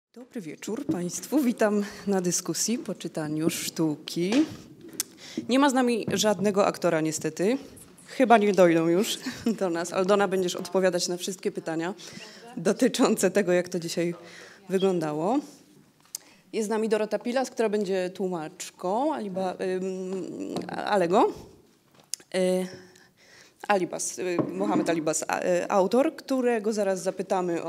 Dobry wieczór Państwu. Witam na dyskusji po czytaniu sztuki. Nie ma z nami żadnego aktora niestety. Chyba nie dojdą już do nas. Aldona, będziesz odpowiadać na wszystkie pytania dotyczące tego, jak to dzisiaj wyglądało. Jest z nami Dorota Pilas, która będzie tłumaczką, Alego. Alibas, Mohamed Alibas, autor, którego zaraz zapytamy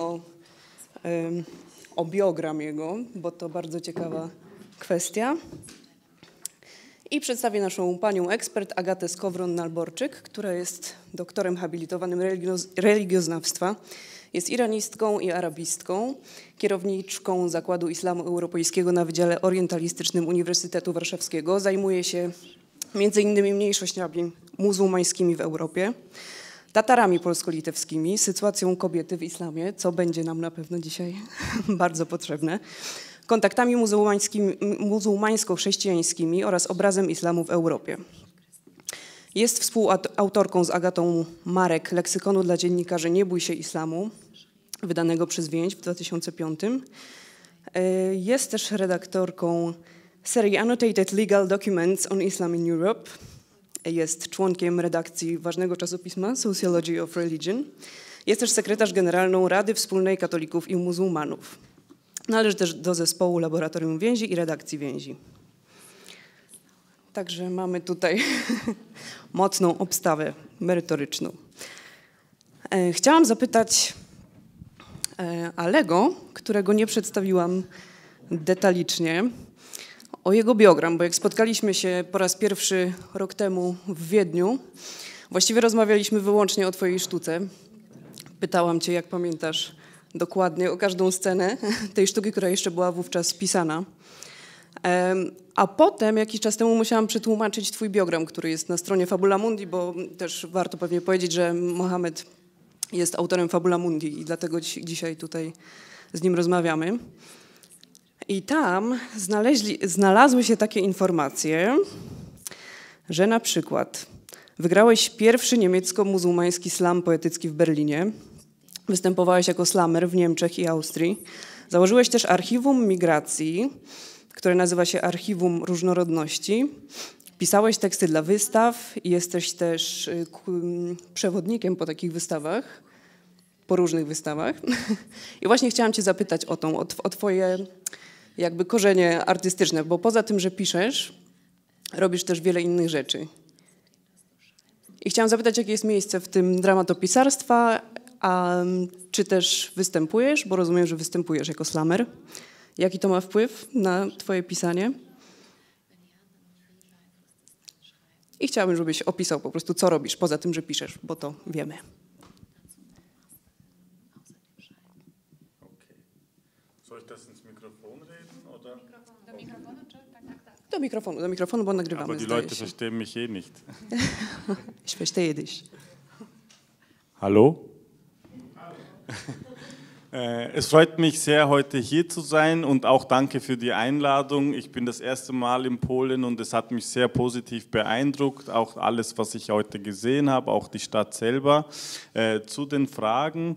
o biogram jego, bo to bardzo ciekawa kwestia. I przedstawię naszą panią ekspert Agatę Skowron-Nalborczyk, która jest doktorem habilitowanym religioznawstwa. Jest iranistką i arabistką, kierowniczką Zakładu Islamu Europejskiego na Wydziale Orientalistycznym Uniwersytetu Warszawskiego. Zajmuje się między innymi mniejszościami muzułmańskimi w Europie, Tatarami polsko-litewskimi, sytuacją kobiety w islamie, co będzie nam na pewno dzisiaj bardzo potrzebne, kontaktami muzułmańsko-chrześcijańskimi oraz obrazem islamu w Europie. Jest współautorką z Agatą Marek leksykonu dla dziennikarzy Nie bój się islamu, wydanego przez Więź w 2005. Jest też redaktorką serii Annotated Legal Documents on Islam in Europe. Jest członkiem redakcji ważnego czasopisma Sociology of Religion. Jest też sekretarz generalną Rady Wspólnej Katolików i Muzułmanów. Należy też do zespołu Laboratorium Więzi i redakcji Więzi. Także mamy tutaj mocną obstawę merytoryczną. Chciałam zapytać Alego, którego nie przedstawiłam detalicznie, o jego biogram, bo jak spotkaliśmy się po raz pierwszy rok temu w Wiedniu, właściwie rozmawialiśmy wyłącznie o twojej sztuce. Pytałam cię, jak pamiętasz dokładnie o każdą scenę tej sztuki, która jeszcze była wówczas pisana. A potem, jakiś czas temu, musiałam przetłumaczyć twój biogram, który jest na stronie Fabula Mundi, bo też warto pewnie powiedzieć, że Mohamed jest autorem Fabula Mundi i dlatego dzisiaj tutaj z nim rozmawiamy. I tam znalazły się takie informacje, że na przykład wygrałeś pierwszy niemiecko-muzułmański slam poetycki w Berlinie, występowałeś jako slamer w Niemczech i Austrii, założyłeś też archiwum migracji, które nazywa się Archiwum Różnorodności, pisałeś teksty dla wystaw i jesteś też przewodnikiem po takich wystawach, po różnych wystawach. I właśnie chciałam cię zapytać o twoje jakby korzenie artystyczne, bo poza tym, że piszesz, robisz też wiele innych rzeczy. I chciałam zapytać, jakie jest miejsce w tym dramatopisarstwa, a czy też występujesz, bo rozumiem, że występujesz jako slamer. Jaki to ma wpływ na twoje pisanie? I chciałabym, żebyś opisał po prostu, co robisz, poza tym, że piszesz, bo to wiemy. Do mikrofonu, bo nagrywamy. Aber die Leute verstehen mich eh nicht. Ich verstehe dich. Hallo? Es freut mich sehr, heute hier zu sein und auch danke für die Einladung. Ich bin das erste Mal in Polen und es hat mich sehr positiv beeindruckt, auch alles, was ich heute gesehen habe, auch die Stadt selber. Zu den Fragen.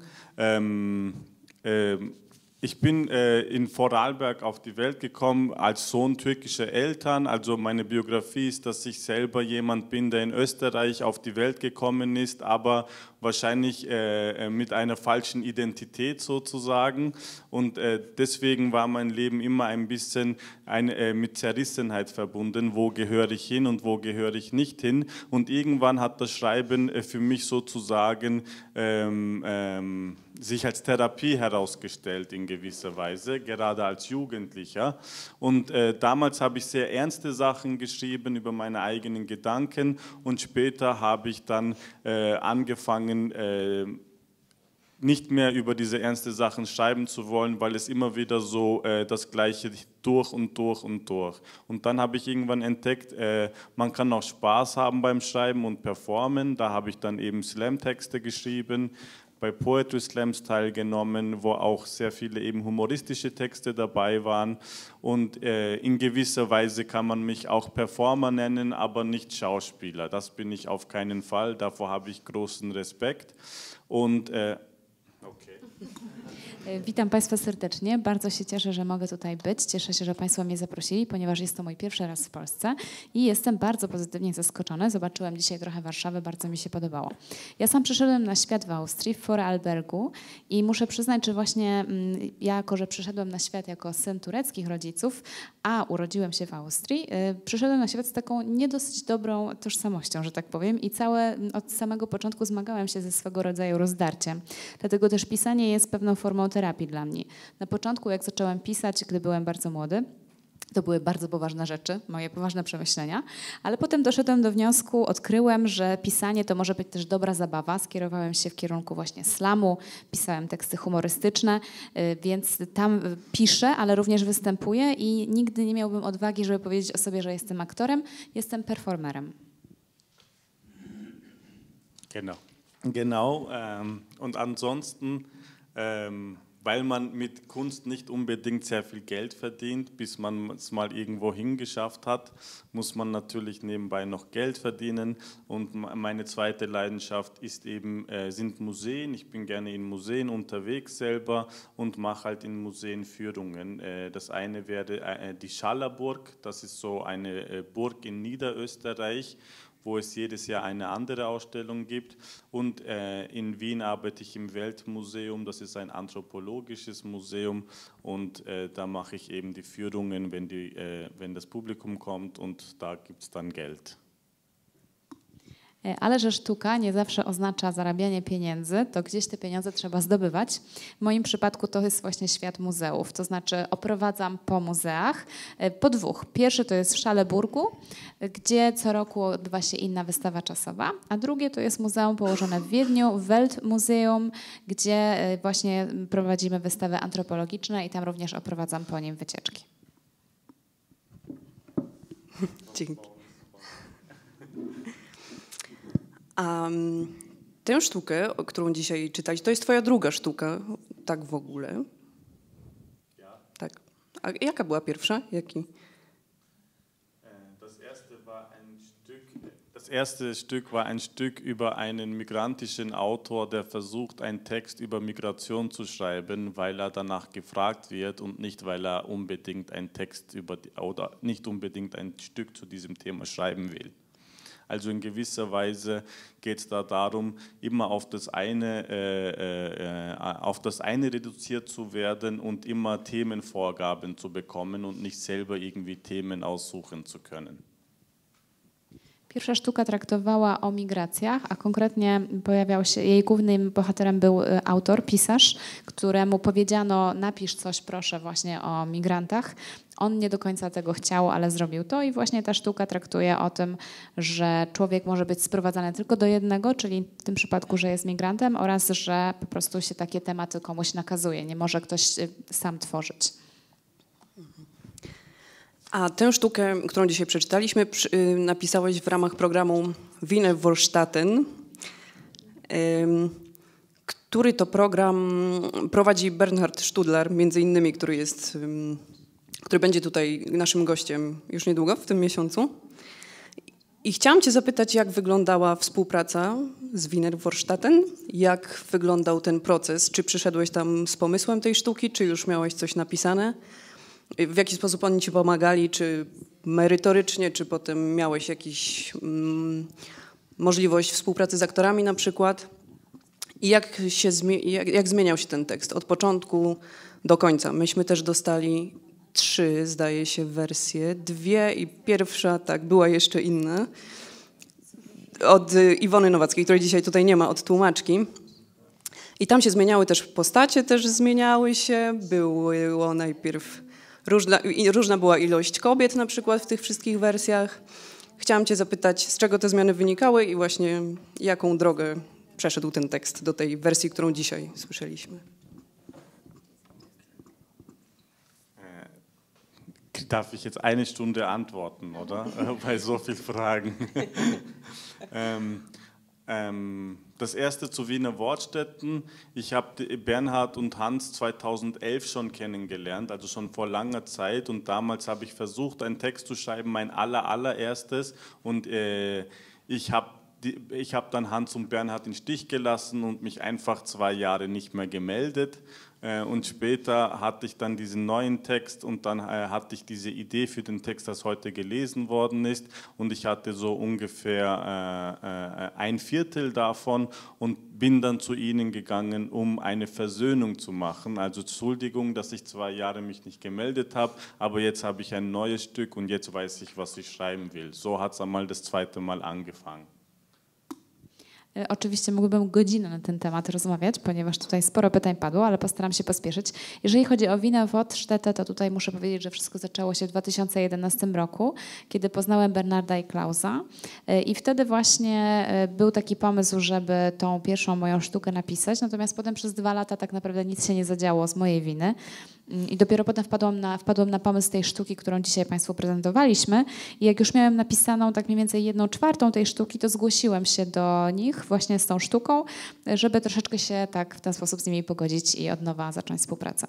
Ich bin in Vorarlberg auf die Welt gekommen als Sohn türkischer Eltern. Also meine Biografie ist, dass ich selber jemand bin, der in Österreich auf die Welt gekommen ist, aber wahrscheinlich mit einer falschen Identität sozusagen. Und deswegen war mein Leben immer ein bisschen mit Zerrissenheit verbunden. Wo gehöre ich hin und wo gehöre ich nicht hin? Und irgendwann hat das Schreiben für mich sozusagen sich als Therapie herausgestellt in gewisser Weise, gerade als Jugendlicher. Und damals habe ich sehr ernste Sachen geschrieben über meine eigenen Gedanken und später habe ich dann angefangen, nicht mehr über diese ernsten Sachen schreiben zu wollen, weil es immer wieder so das Gleiche durch und durch und durch. Und dann habe ich irgendwann entdeckt, man kann auch Spaß haben beim Schreiben und Performen. Da habe ich dann eben Slam-Texte geschrieben, bei Poetry Slams teilgenommen, wo auch sehr viele eben humoristische Texte dabei waren. Und in gewisser Weise kann man mich auch Performer nennen, aber nicht Schauspieler. Das bin ich auf keinen Fall. Davor habe ich großen Respekt. Und okay. Witam Państwa serdecznie. Bardzo się cieszę, że mogę tutaj być. Cieszę się, że Państwo mnie zaprosili, ponieważ jest to mój pierwszy raz w Polsce i jestem bardzo pozytywnie zaskoczona. Zobaczyłem dzisiaj trochę Warszawy, bardzo mi się podobało. Ja sam przyszedłem na świat w Austrii, w Vorarlbergu i muszę przyznać, że właśnie ja, jako że przyszedłem na świat jako syn tureckich rodziców, a urodziłem się w Austrii, przyszedłem na świat z taką nie dosyć dobrą tożsamością, że tak powiem, i od samego początku zmagałem się ze swego rodzaju rozdarciem. Dlatego też pisanie jest pewną formą terapii dla mnie. Na początku, jak zacząłem pisać, gdy byłem bardzo młody, to były bardzo poważne rzeczy, moje poważne przemyślenia, ale potem doszedłem do wniosku, odkryłem, że pisanie to może być też dobra zabawa. Skierowałem się w kierunku właśnie slamu, pisałem teksty humorystyczne, więc tam piszę, ale również występuję i nigdy nie miałbym odwagi, żeby powiedzieć o sobie, że jestem aktorem, jestem performerem. Genau. Und ansonsten, weil man mit Kunst nicht unbedingt sehr viel Geld verdient, bis man es mal irgendwo hingeschafft hat, muss man natürlich nebenbei noch Geld verdienen. Und meine zweite Leidenschaft ist eben, sind Museen. Ich bin gerne in Museen unterwegs selber und mache halt in Museen Führungen. Das eine wäre die Schallerburg, das ist so eine Burg in Niederösterreich, wo es jedes Jahr eine andere Ausstellung gibt. Und in Wien arbeite ich im Weltmuseum, das ist ein anthropologisches Museum und da mache ich eben die Führungen, wenn das Publikum kommt und da gibt es dann Geld. Ale że sztuka nie zawsze oznacza zarabianie pieniędzy, to gdzieś te pieniądze trzeba zdobywać. W moim przypadku to jest właśnie świat muzeów, to znaczy oprowadzam po muzeach, po dwóch. Pierwszy to jest w Szaleburgu, gdzie co roku odbywa się inna wystawa czasowa, a drugie to jest muzeum położone w Wiedniu, Weltmuseum, gdzie właśnie prowadzimy wystawy antropologiczne i tam również oprowadzam po nim wycieczki. Dzięki. A tę sztukę, którą dzisiaj czytać, to jest twoja druga sztuka, tak w ogóle? Ja. Tak. A jaka była pierwsza? Jaki? Das erste Stück war ein Stück über einen migrantischen Autor, der versucht, einen Text über Migration zu schreiben, weil er danach gefragt wird und nicht, weil er unbedingt einen Text oder nicht unbedingt ein Stück zu diesem Thema schreiben will. Also in gewisser Weise geht es da darum, immer auf das eine reduziert zu werden und immer Themenvorgaben zu bekommen und nicht selber irgendwie Themen aussuchen zu können. Pierwsza sztuka traktowała o migracjach, a konkretnie jej głównym bohaterem był autor, pisarz, któremu powiedziano: napisz coś proszę właśnie o migrantach. On nie do końca tego chciał, ale zrobił to i właśnie ta sztuka traktuje o tym, że człowiek może być sprowadzany tylko do jednego, czyli w tym przypadku, że jest migrantem, oraz że po prostu się takie tematy komuś nakazuje. Nie może ktoś sam tworzyć. A tę sztukę, którą dzisiaj przeczytaliśmy, napisałeś w ramach programu Wiener Vorstätten, który to program prowadzi Bernhard Studler, między innymi, który będzie tutaj naszym gościem już niedługo, w tym miesiącu. I chciałam cię zapytać, jak wyglądała współpraca z Wiener Vorstätten, jak wyglądał ten proces, czy przyszedłeś tam z pomysłem tej sztuki, czy już miałeś coś napisane? W jaki sposób oni ci pomagali, czy merytorycznie, czy potem miałeś jakąś możliwość współpracy z aktorami na przykład? I jak zmieniał się ten tekst od początku do końca? Myśmy też dostali 3, zdaje się, wersje, 2 i pierwsza, tak, była jeszcze inna, od Iwony Nowackiej, której dzisiaj tutaj nie ma, od tłumaczki. I tam się zmieniały też postacie, też zmieniały się, było najpierw... Różna była ilość kobiet na przykład w tych wszystkich wersjach. Chciałam cię zapytać, z czego te zmiany wynikały i właśnie jaką drogę przeszedł ten tekst do tej wersji, którą dzisiaj słyszeliśmy. Darf ich jetzt eine Stunde antworten, oder? Bei so vielen Fragen. Das erste zu Wiener Vorstätten. Ich habe Bernhard und Hans 2011 schon kennengelernt, also schon vor langer Zeit. Und damals habe ich versucht, einen Text zu schreiben, mein allererstes. Und ich habe dann Hans und Bernhard im Stich gelassen und mich einfach 2 Jahre nicht mehr gemeldet. Und später hatte ich dann diesen neuen Text und dann hatte ich diese Idee für den Text, das heute gelesen worden ist. Und ich hatte so ungefähr ein Viertel davon und bin dann zu ihnen gegangen, um eine Versöhnung zu machen. Also Entschuldigung, dass ich 2 Jahre mich nicht gemeldet habe, aber jetzt habe ich ein neues Stück und jetzt weiß ich, was ich schreiben will. So hat es einmal das zweite Mal angefangen. Oczywiście mógłbym godzinę na ten temat rozmawiać, ponieważ tutaj sporo pytań padło, ale postaram się pospieszyć. Jeżeli chodzi o Wiener Wortstätte, to tutaj muszę powiedzieć, że wszystko zaczęło się w 2011 roku, kiedy poznałem Bernarda i Klausa. I wtedy właśnie był taki pomysł, żeby tą pierwszą moją sztukę napisać, natomiast potem przez 2 lata tak naprawdę nic się nie zadziało z mojej winy. I dopiero potem wpadłam na pomysł tej sztuki, którą dzisiaj Państwu prezentowaliśmy. I jak już miałem napisaną tak mniej więcej 1/4 tej sztuki, to zgłosiłem się do nich właśnie z tą sztuką, żeby troszeczkę się tak w ten sposób z nimi pogodzić i od nowa zacząć współpracę.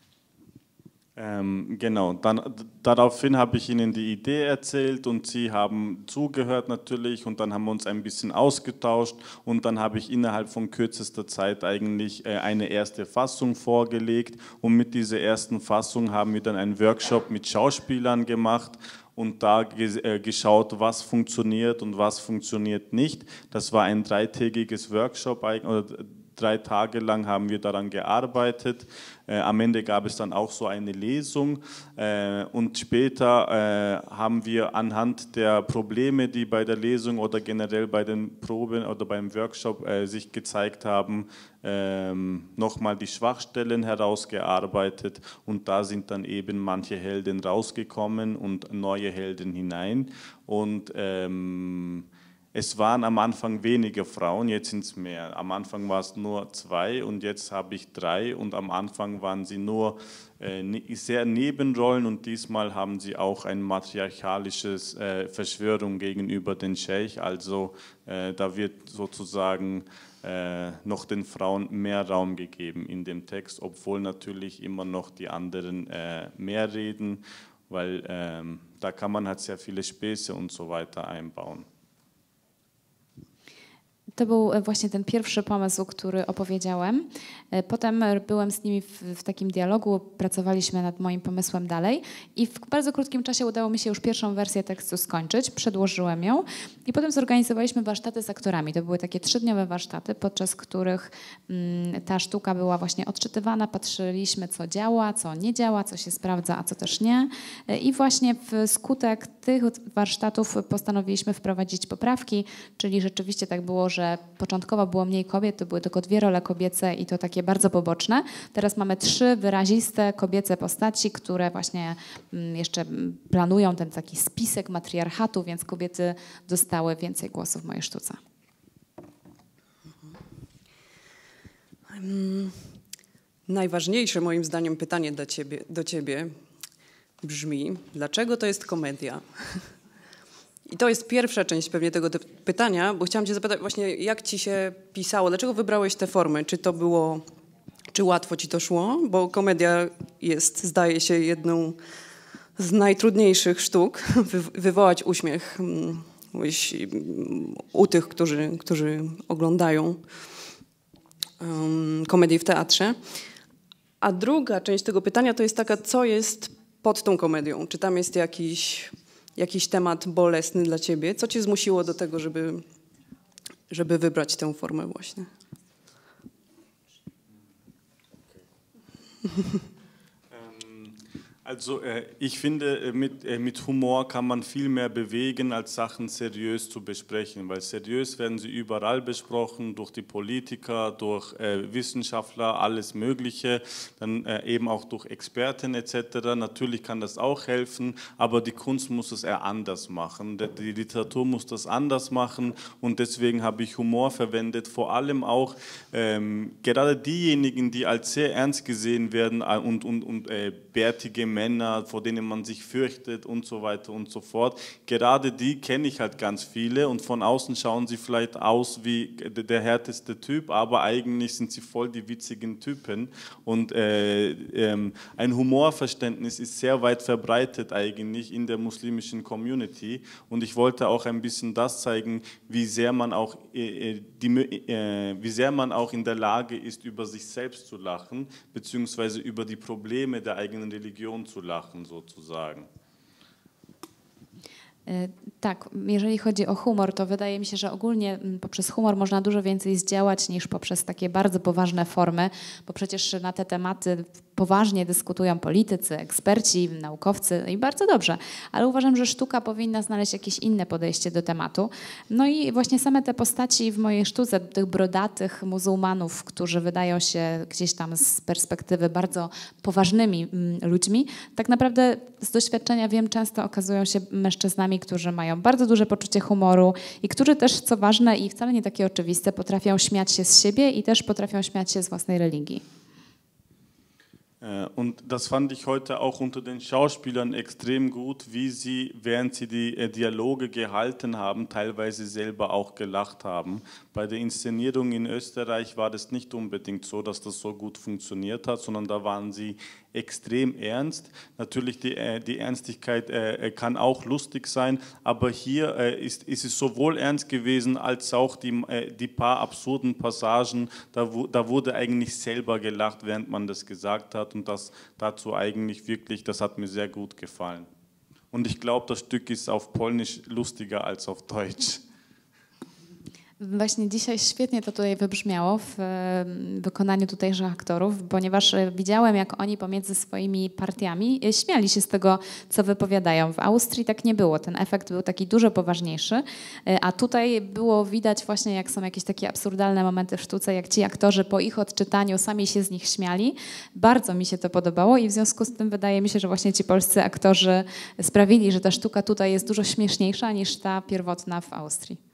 Genau, daraufhin habe ich Ihnen die Idee erzählt und Sie haben zugehört natürlich und dann haben wir uns ein bisschen ausgetauscht und dann habe ich innerhalb von kürzester Zeit eigentlich eine erste Fassung vorgelegt und mit dieser ersten Fassung haben wir dann einen Workshop mit Schauspielern gemacht und da geschaut, was funktioniert und was funktioniert nicht. Das war ein 3-tägiges Workshop, oder 3 Tage lang haben wir daran gearbeitet. Am Ende gab es dann auch so eine Lesung und später haben wir anhand der Probleme, die bei der Lesung oder generell bei den Proben oder beim Workshop sich gezeigt haben, nochmal die Schwachstellen herausgearbeitet und da sind dann eben manche Helden rausgekommen und neue Helden hinein und es waren am Anfang weniger Frauen, jetzt sind es mehr. Am Anfang war es nur 2 und jetzt habe ich 3 und am Anfang waren sie nur sehr Nebenrollen und diesmal haben sie auch ein matriarchalisches Verschwörung gegenüber den Scheich. Also da wird sozusagen noch den Frauen mehr Raum gegeben in dem Text, obwohl natürlich immer noch die anderen mehr reden, weil da kann man halt sehr viele Späße und so weiter einbauen. To był właśnie ten pierwszy pomysł, który opowiedziałem. Potem byłem z nimi w takim dialogu, pracowaliśmy nad moim pomysłem dalej i w bardzo krótkim czasie udało mi się już pierwszą wersję tekstu skończyć, przedłożyłem ją i potem zorganizowaliśmy warsztaty z aktorami. To były takie 3-dniowe warsztaty, podczas których ta sztuka była właśnie odczytywana, patrzyliśmy co działa, co nie działa, co się sprawdza, a co też nie. I właśnie wskutek tych warsztatów postanowiliśmy wprowadzić poprawki, czyli rzeczywiście tak było, że początkowo było mniej kobiet, to były tylko 2 role kobiece i to takie bardzo poboczne. Teraz mamy 3 wyraziste kobiece postaci, które właśnie jeszcze planują ten taki spisek matriarchatu, więc kobiety dostały więcej głosów w mojej sztuce. Najważniejsze moim zdaniem pytanie do ciebie brzmi, dlaczego to jest komedia? I to jest pierwsza część pewnie tego pytania, bo chciałam cię zapytać właśnie, jak ci się pisało, dlaczego wybrałeś te formy? Czy łatwo ci to szło? Bo komedia jest, zdaje się, jedną z najtrudniejszych sztuk, wywołać uśmiech u tych, którzy oglądają komedię w teatrze. A druga część tego pytania to jest taka, co jest pod tą komedią? Czy tam jest jakiś temat bolesny dla ciebie? Co cię zmusiło do tego, żeby wybrać tę formę właśnie? Also ich finde, mit Humor kann man viel mehr bewegen, als Sachen seriös zu besprechen, weil seriös werden sie überall besprochen, durch die Politiker, durch Wissenschaftler, alles Mögliche, dann eben auch durch Experten etc. Natürlich kann das auch helfen, aber die Kunst muss es eher anders machen, die Literatur muss das anders machen und deswegen habe ich Humor verwendet, vor allem auch gerade diejenigen, die als sehr ernst gesehen werden und bärtige Männer, vor denen man sich fürchtet und so weiter und so fort. Gerade die kenne ich halt ganz viele und von außen schauen sie vielleicht aus wie der härteste Typ, aber eigentlich sind sie voll die witzigen Typen und ein Humorverständnis ist sehr weit verbreitet eigentlich in der muslimischen Community und ich wollte auch ein bisschen das zeigen, wie sehr man auch in der Lage ist, über sich selbst zu lachen, beziehungsweise über die Probleme der eigenen Religion zu lachen, sozusagen. Tak, jeżeli chodzi o humor, to wydaje mi się, że ogólnie poprzez humor można dużo więcej zdziałać niż poprzez takie bardzo poważne formy, bo przecież na te tematy poważnie dyskutują politycy, eksperci, naukowcy i bardzo dobrze, ale uważam, że sztuka powinna znaleźć jakieś inne podejście do tematu. No i właśnie same te postaci w mojej sztuce, tych brodatych muzułmanów, którzy wydają się gdzieś tam z perspektywy bardzo poważnymi ludźmi, tak naprawdę z doświadczenia wiem, często okazują się mężczyznami, którzy mają bardzo duże poczucie humoru i którzy też, co ważne i wcale nie takie oczywiste, potrafią śmiać się z siebie i też potrafią śmiać się z własnej religii. Und das fand ich heute auch unter den Schauspielern extrem gut, wie sie, während sie die Dialoge gehalten haben, teilweise selber auch gelacht haben. Bei der Inszenierung in Österreich war das nicht unbedingt so, dass das so gut funktioniert hat, sondern da waren sie extrem ernst. Natürlich die Ernstigkeit kann auch lustig sein, aber hier ist es sowohl ernst gewesen als auch die paar absurden Passagen, da wurde eigentlich selber gelacht, während man das gesagt hat und das dazu eigentlich wirklich, das hat mir sehr gut gefallen. Und ich glaube, das Stück ist auf Polnisch lustiger als auf Deutsch. Właśnie dzisiaj świetnie to tutaj wybrzmiało w wykonaniu tutejszych aktorów, ponieważ widziałem, jak oni pomiędzy swoimi partiami śmiali się z tego, co wypowiadają. W Austrii tak nie było. Ten efekt był taki dużo poważniejszy, a tutaj było widać właśnie, jak są jakieś takie absurdalne momenty w sztuce, jak ci aktorzy po ich odczytaniu sami się z nich śmiali. Bardzo mi się to podobało i w związku z tym wydaje mi się, że właśnie ci polscy aktorzy sprawili, że ta sztuka tutaj jest dużo śmieszniejsza niż ta pierwotna w Austrii.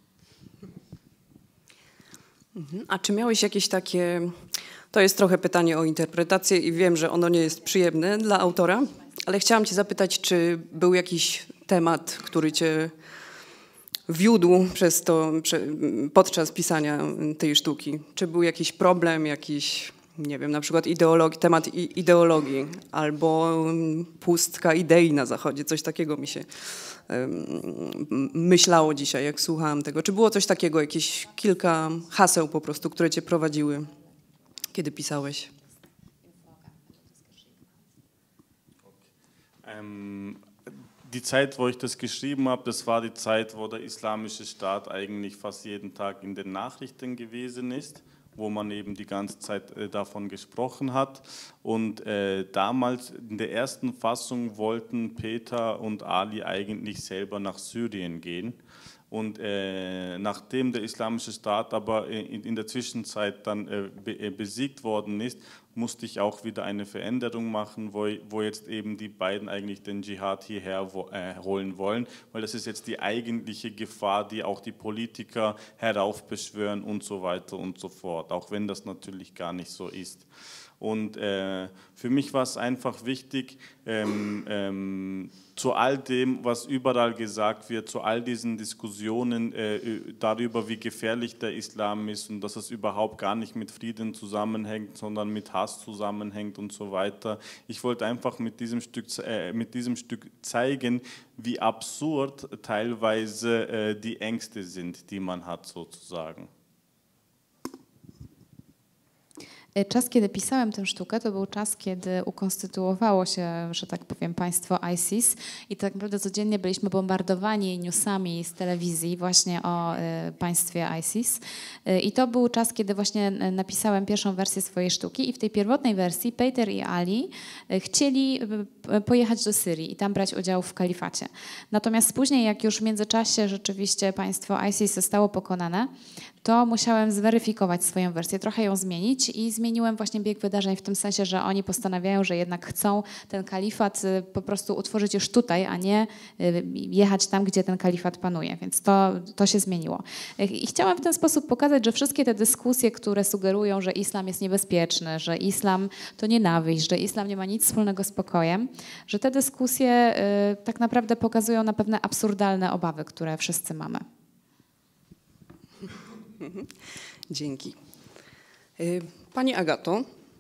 A czy miałeś jakieś takie, to jest trochę pytanie o interpretację i wiem, że ono nie jest przyjemne dla autora, ale chciałam cię zapytać, czy był jakiś temat, który cię wiódł podczas pisania tej sztuki? Czy był jakiś problem, jakiś, nie wiem, na przykład temat ideologii albo pustka idei na Zachodzie, coś takiego mi się myślało dzisiaj, jak słuchałam tego. Czy było coś takiego, jakieś kilka haseł po prostu, które cię prowadziły, kiedy pisałeś? Die Zeit, wo ich das geschrieben habe, das war die Zeit, wo der Islamische Staat eigentlich fast jeden Tag in den Nachrichten gewesen ist, wo man eben die ganze Zeit davon gesprochen hat. Und damals in der ersten Fassung wollten Peter und Ali eigentlich selber nach Syrien gehen. Und nachdem der Islamische Staat aber in der Zwischenzeit dann besiegt worden ist, musste ich auch wieder eine Veränderung machen, wo jetzt eben die beiden eigentlich den Dschihad hierher holen wollen, weil das ist jetzt die eigentliche Gefahr, die auch die Politiker heraufbeschwören und so weiter und so fort, auch wenn das natürlich gar nicht so ist. Und für mich war es einfach wichtig, zu all dem, was überall gesagt wird, zu all diesen Diskussionen darüber, wie gefährlich der Islam ist und dass es überhaupt gar nicht mit Frieden zusammenhängt, sondern mit Hass zusammenhängt und so weiter. Ich wollte einfach mit diesem Stück zeigen, wie absurd teilweise die Ängste sind, die man hat sozusagen. Czas, kiedy pisałem tę sztukę, to był czas, kiedy ukonstytuowało się, że tak powiem, państwo ISIS i tak naprawdę codziennie byliśmy bombardowani newsami z telewizji właśnie o państwie ISIS. I to był czas, kiedy właśnie napisałem pierwszą wersję swojej sztuki i w tej pierwotnej wersji Peter i Ali chcieli pojechać do Syrii i tam brać udział w kalifacie. Natomiast później, jak już w międzyczasie rzeczywiście państwo ISIS zostało pokonane, to musiałem zweryfikować swoją wersję, trochę ją zmienić i zmieniłem właśnie bieg wydarzeń w tym sensie, że oni postanawiają, że jednak chcą ten kalifat po prostu utworzyć już tutaj, a nie jechać tam, gdzie ten kalifat panuje, więc to się zmieniło. I chciałam w ten sposób pokazać, że wszystkie te dyskusje, które sugerują, że islam jest niebezpieczny, że islam to nienawiść, że islam nie ma nic wspólnego z pokojem, że te dyskusje tak naprawdę pokazują na pewne absurdalne obawy, które wszyscy mamy. Dzięki. Pani Agato,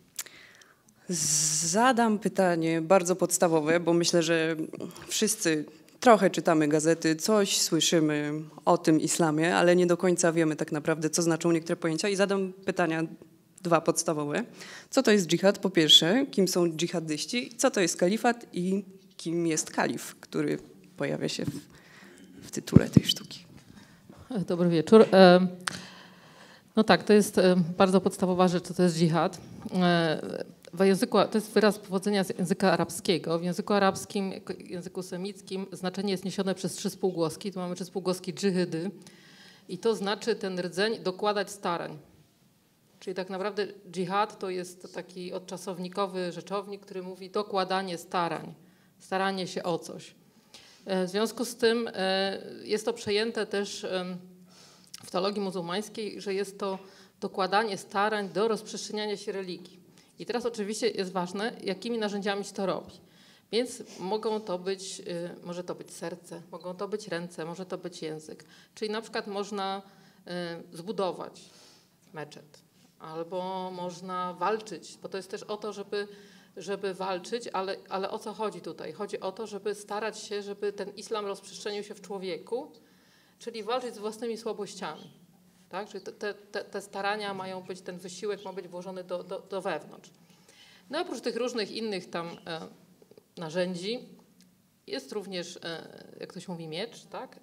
zadam pytanie bardzo podstawowe, bo myślę, że wszyscy trochę czytamy gazety, coś słyszymy o tym islamie, ale nie do końca wiemy tak naprawdę, co znaczą niektóre pojęcia i zadam pytania dwa podstawowe. Co to jest dżihad? Po pierwsze, kim są dżihadyści? Co to jest kalifat i kim jest kalif, który pojawia się w tytule tej sztuki? Dobry wieczór. No tak, to jest bardzo podstawowa rzecz, co to jest dżihad. W języku, to jest wyraz pochodzenia z języka arabskiego. W języku arabskim, języku semickim znaczenie jest niesione przez 3 spółgłoski. Tu mamy 3 spółgłoski dżyhydy i to znaczy ten rdzeń dokładać starań. Czyli tak naprawdę dżihad to jest taki odczasownikowy rzeczownik, który mówi dokładanie starań, staranie się o coś. W związku z tym jest to przejęte też w teologii muzułmańskiej, że jest to dokładanie starań do rozprzestrzeniania się religii. I teraz oczywiście jest ważne, jakimi narzędziami się to robi. Więc mogą to być, może to być serce, mogą to być ręce, może to być język. Czyli na przykład można zbudować meczet, albo można walczyć, bo to jest też o to, żeby walczyć, ale o co chodzi tutaj? Chodzi o to, żeby starać się, żeby ten islam rozprzestrzenił się w człowieku, czyli walczyć z własnymi słabościami. Tak? Czyli te starania mają być, ten wysiłek ma być włożony do wewnątrz. No oprócz tych różnych innych tam narzędzi jest również, jak to się mówi, miecz. Tak?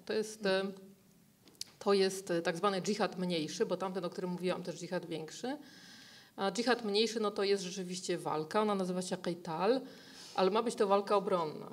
To jest tak zwany dżihad mniejszy, bo tamten, o którym mówiłam, też dżihad większy. A dżihad mniejszy, no to jest rzeczywiście walka, ona nazywa się qital, ale ma być to walka obronna.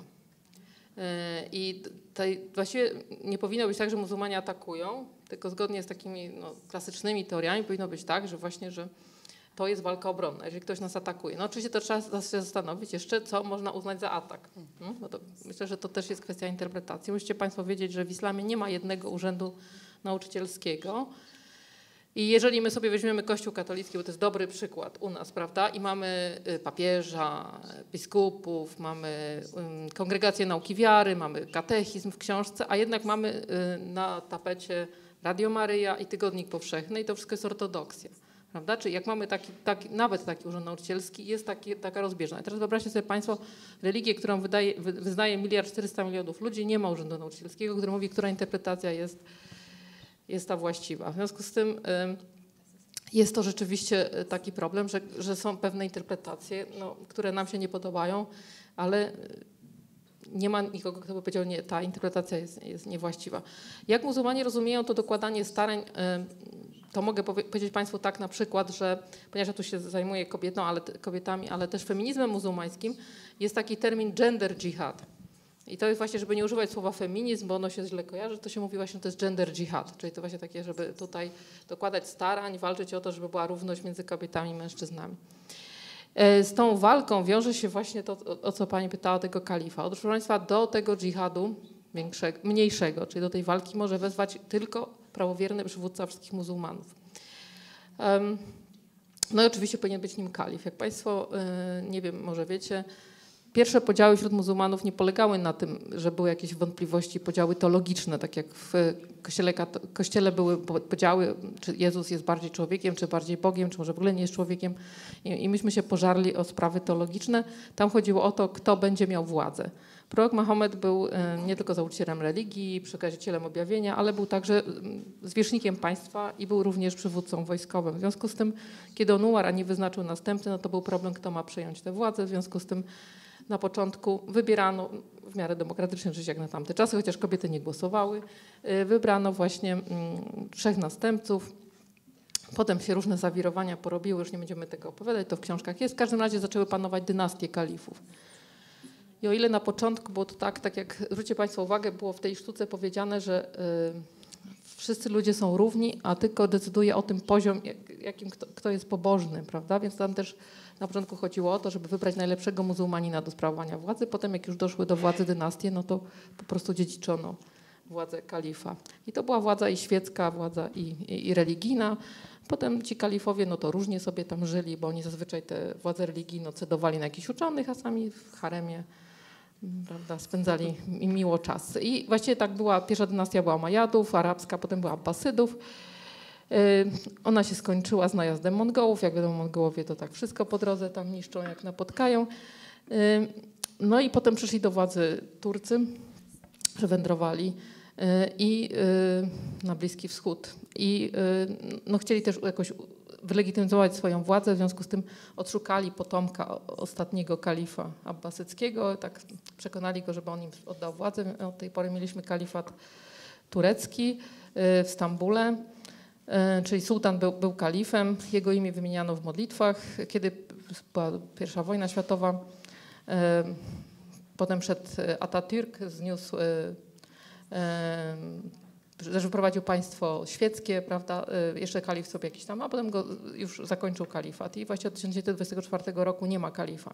I właściwie nie powinno być tak, że muzułmanie atakują, tylko zgodnie z takimi klasycznymi teoriami powinno być tak, że właśnie, że to jest walka obronna, jeżeli ktoś nas atakuje. No oczywiście to trzeba się zastanowić jeszcze, co można uznać za atak. No to myślę, że to też jest kwestia interpretacji. Musicie Państwo wiedzieć, że w islamie nie ma jednego urzędu nauczycielskiego. I jeżeli my sobie weźmiemy Kościół katolicki, bo to jest dobry przykład u nas, prawda, i mamy papieża, biskupów, mamy kongregację nauki wiary, mamy katechizm w książce, a jednak mamy na tapecie Radio Maryja i Tygodnik Powszechny i to wszystko jest ortodoksja. Prawda? Czyli jak mamy nawet taki urząd nauczycielski, jest taka rozbieżna. I teraz wyobraźcie sobie Państwo religię, którą wyznaje 1 400 000 000 ludzi, nie ma urzędu nauczycielskiego, który mówi, która interpretacja jest ta właściwa. W związku z tym jest to rzeczywiście taki problem, że są pewne interpretacje, które nam się nie podobają, ale nie ma nikogo, kto by powiedział, nie, ta interpretacja jest niewłaściwa. Jak muzułmanie rozumieją to dokładanie starań, to mogę powiedzieć Państwu tak na przykład, że ponieważ ja tu się zajmuję kobietami, ale też feminizmem muzułmańskim, jest taki termin gender jihad. I to jest właśnie, żeby nie używać słowa feminizm, bo ono się źle kojarzy, to się mówi właśnie, że to jest gender jihad, czyli to właśnie takie, żeby tutaj dokładać starań, walczyć o to, żeby była równość między kobietami i mężczyznami. Z tą walką wiąże się właśnie to, o co Pani pytała, tego kalifa. Otóż, proszę Państwa, do tego dżihadu mniejszego, czyli do tej walki może wezwać tylko prawowierny przywódca wszystkich muzułmanów. No i oczywiście powinien być nim kalif. Jak Państwo, nie wiem, może wiecie, pierwsze podziały wśród muzułmanów nie polegały na tym, że były jakieś wątpliwości, podziały teologiczne, tak jak w kościele były podziały, czy Jezus jest bardziej człowiekiem, czy bardziej Bogiem, czy może w ogóle nie jest człowiekiem. I myśmy się pożarli o sprawy teologiczne. Tam chodziło o to, kto będzie miał władzę. Prorok Mahomet był nie tylko założycielem religii, przekazicielem objawienia, ale był także zwierzchnikiem państwa i był również przywódcą wojskowym. W związku z tym, kiedy on umarł, a nie wyznaczył następcy, no to był problem, kto ma przejąć tę władzę. W związku z tym na początku wybierano, w miarę demokratycznie rzeczywiście jak na tamte czasy, chociaż kobiety nie głosowały, wybrano właśnie 3 następców. Potem się różne zawirowania porobiły, już nie będziemy tego opowiadać, to w książkach jest. W każdym razie zaczęły panować dynastie kalifów. I o ile na początku było to tak jak zwróćcie Państwo uwagę, było w tej sztuce powiedziane, że w wszyscy ludzie są równi, a tylko decyduje o tym poziom, jakim kto jest pobożny, prawda? Więc tam też na początku chodziło o to, żeby wybrać najlepszego muzułmanina do sprawowania władzy. Potem jak już doszły do władzy dynastie, no to po prostu dziedziczono władzę kalifa. I to była władza i świecka, władza i religijna. Potem ci kalifowie, no to różnie sobie tam żyli, bo oni zazwyczaj te władze religijne cedowali na jakichś uczonych, a sami w haremie, prawda, spędzali miło czas. I właściwie tak była, pierwsza dynastia była Majadów, arabska, potem była Abbasydów. Ona się skończyła z najazdem Mongołów. Jak wiadomo, Mongołowie to tak wszystko po drodze tam niszczą, jak napotkają. No i potem przyszli do władzy Turcy, przewędrowali i na Bliski Wschód. I no, chcieli też jakoś wylegitymizować swoją władzę, w związku z tym odszukali potomka ostatniego kalifa abbasyckiego, tak przekonali go, żeby on im oddał władzę. Od tej pory mieliśmy kalifat turecki w Stambule, czyli sułtan był kalifem, jego imię wymieniano w modlitwach. Kiedy była I wojna światowa, potem przed Atatürk zniósł, że wprowadził państwo świeckie, prawda, jeszcze kalif sobie jakiś tam, a potem go już zakończył kalifat i właściwie od 1924 roku nie ma kalifa.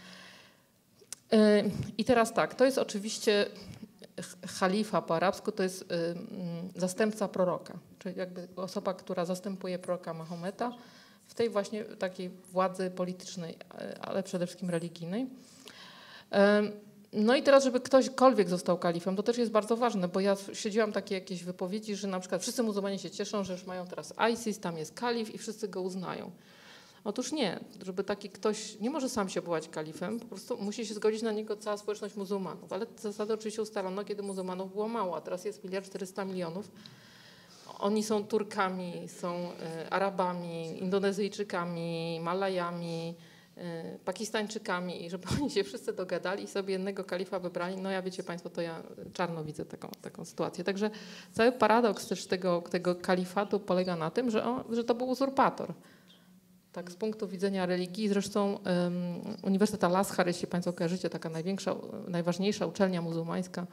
I teraz tak, to jest oczywiście chalifa po arabsku, to jest zastępca proroka, czyli jakby osoba, która zastępuje proroka Mahometa w tej właśnie takiej władzy politycznej, ale przede wszystkim religijnej. No i teraz, żeby ktośkolwiek został kalifem, to też jest bardzo ważne, bo ja śledziłam takie jakieś wypowiedzi, że na przykład wszyscy muzułmanie się cieszą, że już mają teraz ISIS, tam jest kalif i wszyscy go uznają. Otóż nie, żeby taki ktoś nie może sam się powołać kalifem, po prostu musi się zgodzić na niego cała społeczność muzułmanów. Ale te zasady oczywiście ustalono, kiedy muzułmanów było mało, a teraz jest 1,4 miliarda. Oni są Turkami, są Arabami, Indonezyjczykami, Malajami, Pakistańczykami i żeby oni się wszyscy dogadali i sobie jednego kalifa wybrali, no ja wiecie Państwo, to ja czarno widzę taką sytuację. Także cały paradoks też tego kalifatu polega na tym, że to był uzurpator. Tak, z punktu widzenia religii, zresztą Uniwersytet Al-Azhar, jeśli Państwo kojarzycie, taka najważniejsza uczelnia muzułmańska,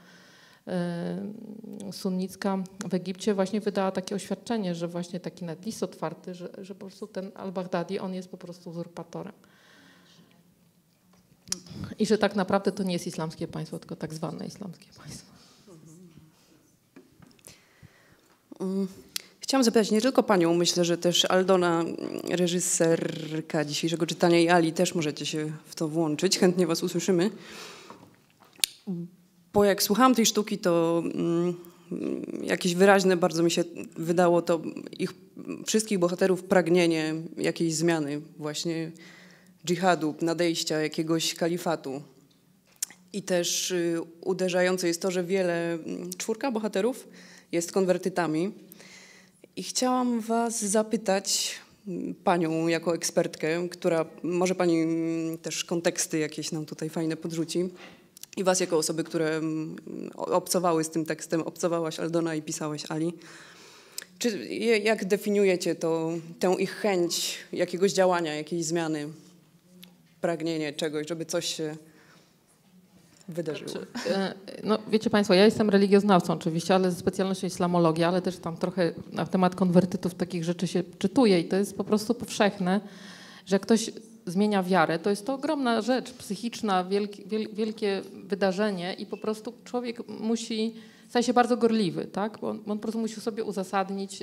sunnicka w Egipcie, właśnie wydała takie oświadczenie, że właśnie taki nawet list otwarty, że po prostu ten al-Baghdadi, on jest po prostu uzurpatorem. I że tak naprawdę to nie jest islamskie państwo, tylko tak zwane islamskie państwo. Chciałam zapytać nie tylko panią, myślę, że też Aldona, reżyserka dzisiejszego czytania i Ali, też możecie się w to włączyć. Chętnie was usłyszymy. Bo jak słuchałam tej sztuki, to jakieś wyraźne bardzo mi się wydało to ich wszystkich bohaterów pragnienie jakiejś zmiany, właśnie dżihadu, nadejścia jakiegoś kalifatu. I też uderzające jest to, że czwórka bohaterów jest konwertytami. I chciałam was zapytać, panią jako ekspertkę, która może pani też konteksty jakieś nam tutaj fajne podrzuci, i was jako osoby, które obcowały z tym tekstem, obcowałaś Aldona i pisałeś Ali. Jak definiujecie tę ich chęć jakiegoś działania, jakiejś zmiany, pragnienie czegoś, żeby coś się wydarzyło? No wiecie Państwo, ja jestem religioznawcą oczywiście, ale ze specjalnością islamologia, ale też tam trochę na temat konwertytów takich rzeczy się czytuje i to jest po prostu powszechne, że jak ktoś zmienia wiarę, to jest to ogromna rzecz psychiczna, wielkie wydarzenie i po prostu człowiek staje się bardzo gorliwy, tak? Bo on po prostu musi sobie uzasadnić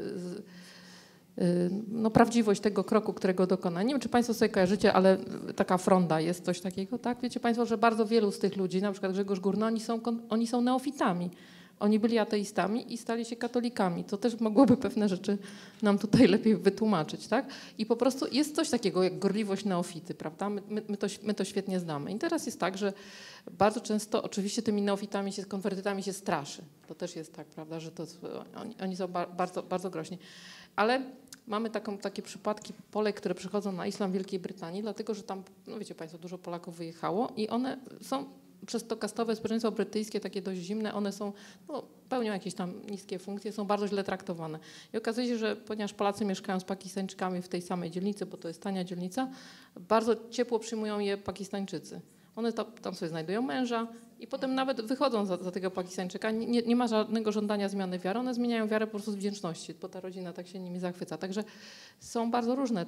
prawdziwość tego kroku, którego dokona. Nie wiem, czy Państwo sobie kojarzycie, ale taka fronda jest coś takiego, tak? Wiecie Państwo, że bardzo wielu z tych ludzi, na przykład Grzegorz Górny, oni są neofitami. Oni byli ateistami i stali się katolikami. To też mogłoby pewne rzeczy nam tutaj lepiej wytłumaczyć, tak? I po prostu jest coś takiego jak gorliwość neofity, prawda? My to świetnie znamy. I teraz jest tak, że bardzo często oczywiście tymi neofitami, konwertytami się straszy. To też jest tak, prawda, że oni są bardzo, bardzo groźni. Ale mamy takie przypadki Polek, które przychodzą na islam w Wielkiej Brytanii, dlatego że tam, no wiecie Państwo, dużo Polaków wyjechało i one są przez to kastowe społeczeństwo brytyjskie, takie dość zimne, one są, pełnią jakieś tam niskie funkcje, są bardzo źle traktowane. I okazuje się, że ponieważ Polacy mieszkają z Pakistańczykami w tej samej dzielnicy, bo to jest tania dzielnica, bardzo ciepło przyjmują je Pakistańczycy. One tam sobie znajdują męża i potem nawet wychodzą za tego Pakistańczyka. Nie ma żadnego żądania zmiany wiary. One zmieniają wiarę po prostu z wdzięczności, bo ta rodzina tak się nimi zachwyca. Także są bardzo różne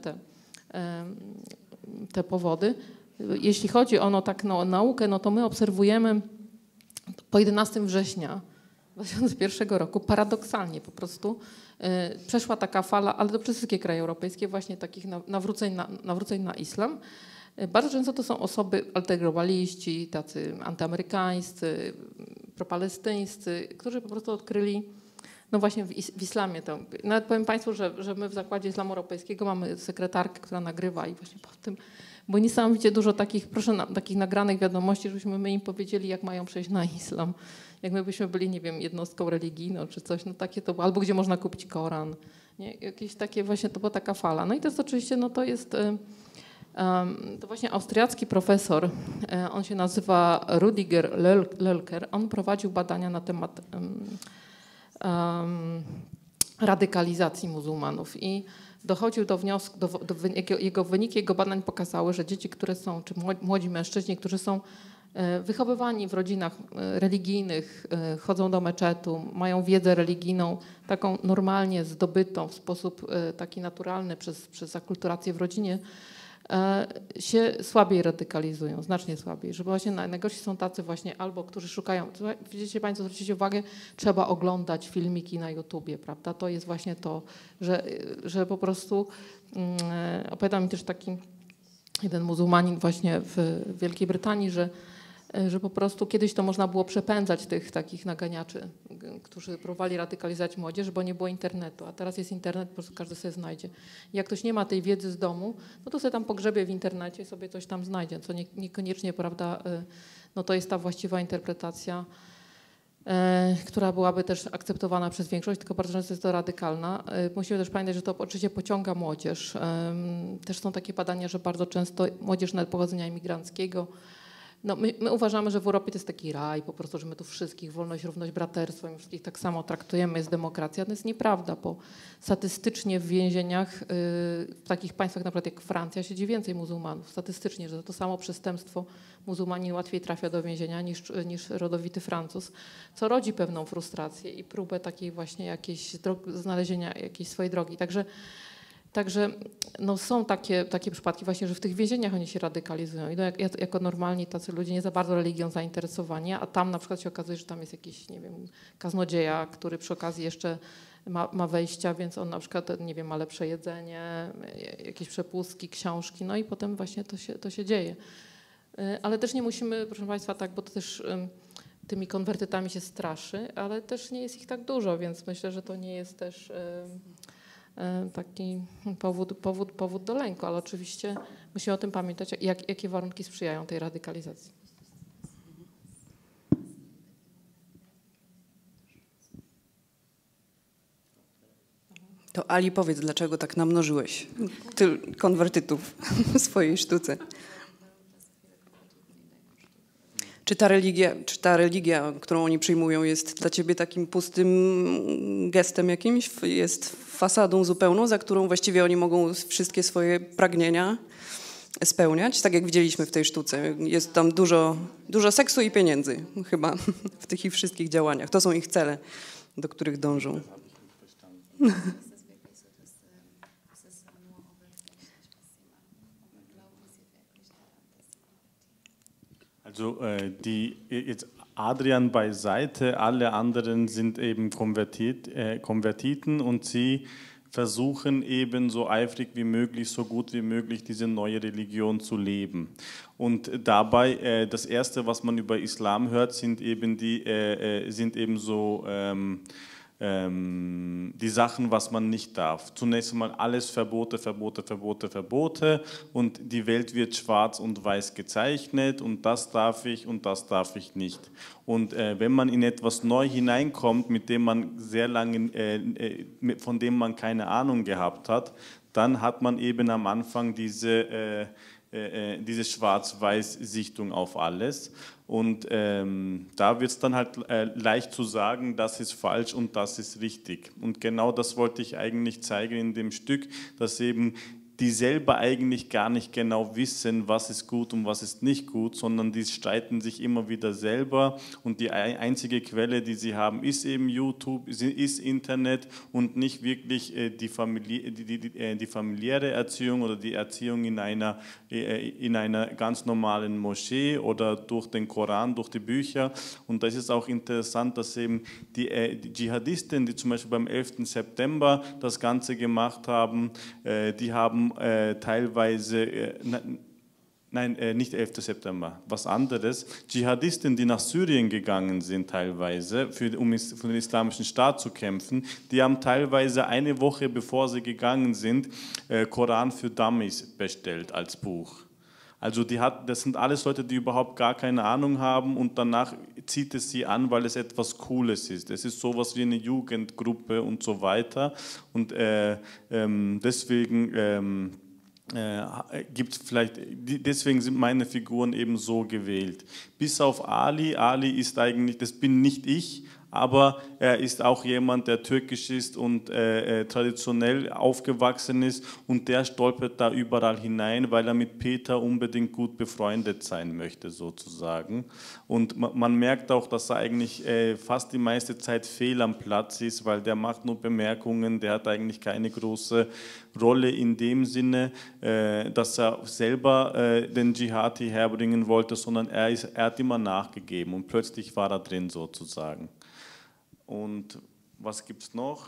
te powody. Jeśli chodzi o naukę, no to my obserwujemy po 11 września 2001 roku paradoksalnie po prostu przeszła taka fala, ale to przez wszystkie kraje europejskie, właśnie takich nawróceń na islam. Bardzo często to są osoby antyglobaliści, tacy antyamerykańscy, propalestyńscy, którzy po prostu odkryli no właśnie w islamie. Nawet powiem Państwu, że my w Zakładzie Islamu Europejskiego mamy sekretarkę, która nagrywa i właśnie po tym, bo niesamowicie dużo takich, takich nagranych wiadomości, żebyśmy my im powiedzieli, jak mają przejść na islam. Jak my byśmy byli, nie wiem, jednostką religijną czy coś, no takie to było, albo gdzie można kupić Koran. Nie? Jakieś takie właśnie, to była taka fala. No i to jest oczywiście, no to jest... To właśnie austriacki profesor, on się nazywa Rudiger Lölker, on prowadził badania na temat radykalizacji muzułmanów i dochodził do wniosku, wyniki jego badań pokazały, że dzieci, które są, czy młodzi mężczyźni, którzy są wychowywani w rodzinach religijnych, chodzą do meczetu, mają wiedzę religijną, taką normalnie zdobytą w sposób taki naturalny przez akulturację w rodzinie, się słabiej radykalizują, znacznie słabiej. Że właśnie najgorsi są tacy właśnie albo, którzy szukają, widzicie Państwo, zwróćcie uwagę, trzeba oglądać filmiki na YouTubie, prawda? To jest właśnie to, że po prostu opowiadał mi też taki jeden muzułmanin właśnie w Wielkiej Brytanii, że po prostu kiedyś to można było przepędzać tych takich naganiaczy, którzy próbowali radykalizować młodzież, bo nie było internetu, a teraz jest internet, po prostu każdy sobie znajdzie. I jak ktoś nie ma tej wiedzy z domu, no to sobie tam pogrzebie w internecie i sobie coś tam znajdzie, co niekoniecznie, prawda, no to jest ta właściwa interpretacja, która byłaby też akceptowana przez większość, tylko bardzo często jest to radykalna. Musimy też pamiętać, że to oczywiście pociąga młodzież. Też są takie badania, że bardzo często młodzież nawet pochodzenia imigranckiego. No my uważamy, że w Europie to jest taki raj, po prostu, że my tu wszystkich, wolność, równość, braterstwo, my wszystkich tak samo traktujemy, jest demokracja. To jest nieprawda, bo statystycznie w więzieniach, w takich państwach na przykład jak Francja, siedzi więcej muzułmanów. Statystycznie, że za to samo przestępstwo muzułmanin łatwiej trafia do więzienia niż rodowity Francuz, co rodzi pewną frustrację i próbę takiej właśnie znalezienia jakiejś swojej drogi. Także no są takie przypadki właśnie, że w tych więzieniach oni się radykalizują. I no jako normalni tacy ludzie nie za bardzo religią zainteresowani, a tam na przykład się okazuje, że tam jest jakiś, nie wiem, kaznodzieja, który przy okazji jeszcze ma wejścia, więc on na przykład, nie wiem, ma lepsze jedzenie, jakieś przepustki, książki, no i potem właśnie to się dzieje. Ale też nie musimy, proszę Państwa, tak, bo to też tymi konwertytami się straszy, ale też nie jest ich tak dużo, więc myślę, że to nie jest też taki powód do lęku, ale oczywiście musimy o tym pamiętać, jakie warunki sprzyjają tej radykalizacji. To Ali, powiedz, dlaczego tak namnożyłeś konwertytów w swojej sztuce? Czy ta religia, którą oni przyjmują, jest dla ciebie takim pustym gestem jakimś? Jest fasadą zupełną, za którą właściwie oni mogą wszystkie swoje pragnienia spełniać? Tak jak widzieliśmy w tej sztuce. Jest tam dużo seksu i pieniędzy chyba w tych ich wszystkich działaniach. To są ich cele, do których dążą. Also jetzt Adrian beiseite, alle anderen sind eben Konvertiten und sie versuchen eben so eifrig wie möglich, so gut wie möglich diese neue Religion zu leben. Und dabei, das Erste, was man über Islam hört, sind eben so die Sachen, was man nicht darf. Zunächst einmal alles Verbote, Verbote, Verbote, Verbote und die Welt wird schwarz und weiß gezeichnet und das darf ich und das darf ich nicht. Und wenn man in etwas neu hineinkommt, mit dem man sehr lange, von dem man keine Ahnung gehabt hat, dann hat man eben am Anfang diese Schwarz-Weiß-Sichtung auf alles. Und da wird es dann halt leicht zu sagen, das ist falsch und das ist richtig. Und genau das wollte ich eigentlich zeigen in dem Stück, dass eben die selber eigentlich gar nicht genau wissen, was ist gut und was ist nicht gut, sondern die streiten sich immer wieder selber und die einzige Quelle, die sie haben, ist eben YouTube, ist Internet und nicht wirklich die familiäre Erziehung oder die Erziehung in einer ganz normalen Moschee oder durch den Koran, durch die Bücher. Und das ist auch interessant, dass eben die Dschihadisten, die zum Beispiel beim 11. September das Ganze gemacht haben, die haben teilweise, nein, nicht 11. September, was anderes, Dschihadisten, die nach Syrien gegangen sind teilweise, um für den islamischen Staat zu kämpfen, die haben teilweise eine Woche, bevor sie gegangen sind, Koran für Dummies bestellt als Buch. Also das sind alles Leute, die überhaupt gar keine Ahnung haben und danach zieht es sie an, weil es etwas Cooles ist. Es ist sowas wie eine Jugendgruppe und so weiter. Und deswegen deswegen sind meine Figuren eben so gewählt. Bis auf Ali. Ali ist eigentlich, das bin nicht ich, aber er ist auch jemand, der türkisch ist und traditionell aufgewachsen ist und der stolpert da überall hinein, weil er mit Peter unbedingt gut befreundet sein möchte sozusagen. Und man merkt auch, dass er eigentlich fast die meiste Zeit fehl am Platz ist, weil der macht nur Bemerkungen, der hat eigentlich keine große Rolle in dem Sinne, dass er selber den Dschihad herbringen wollte, sondern er hat immer nachgegeben und plötzlich war er drin sozusagen. Und was gibt es noch?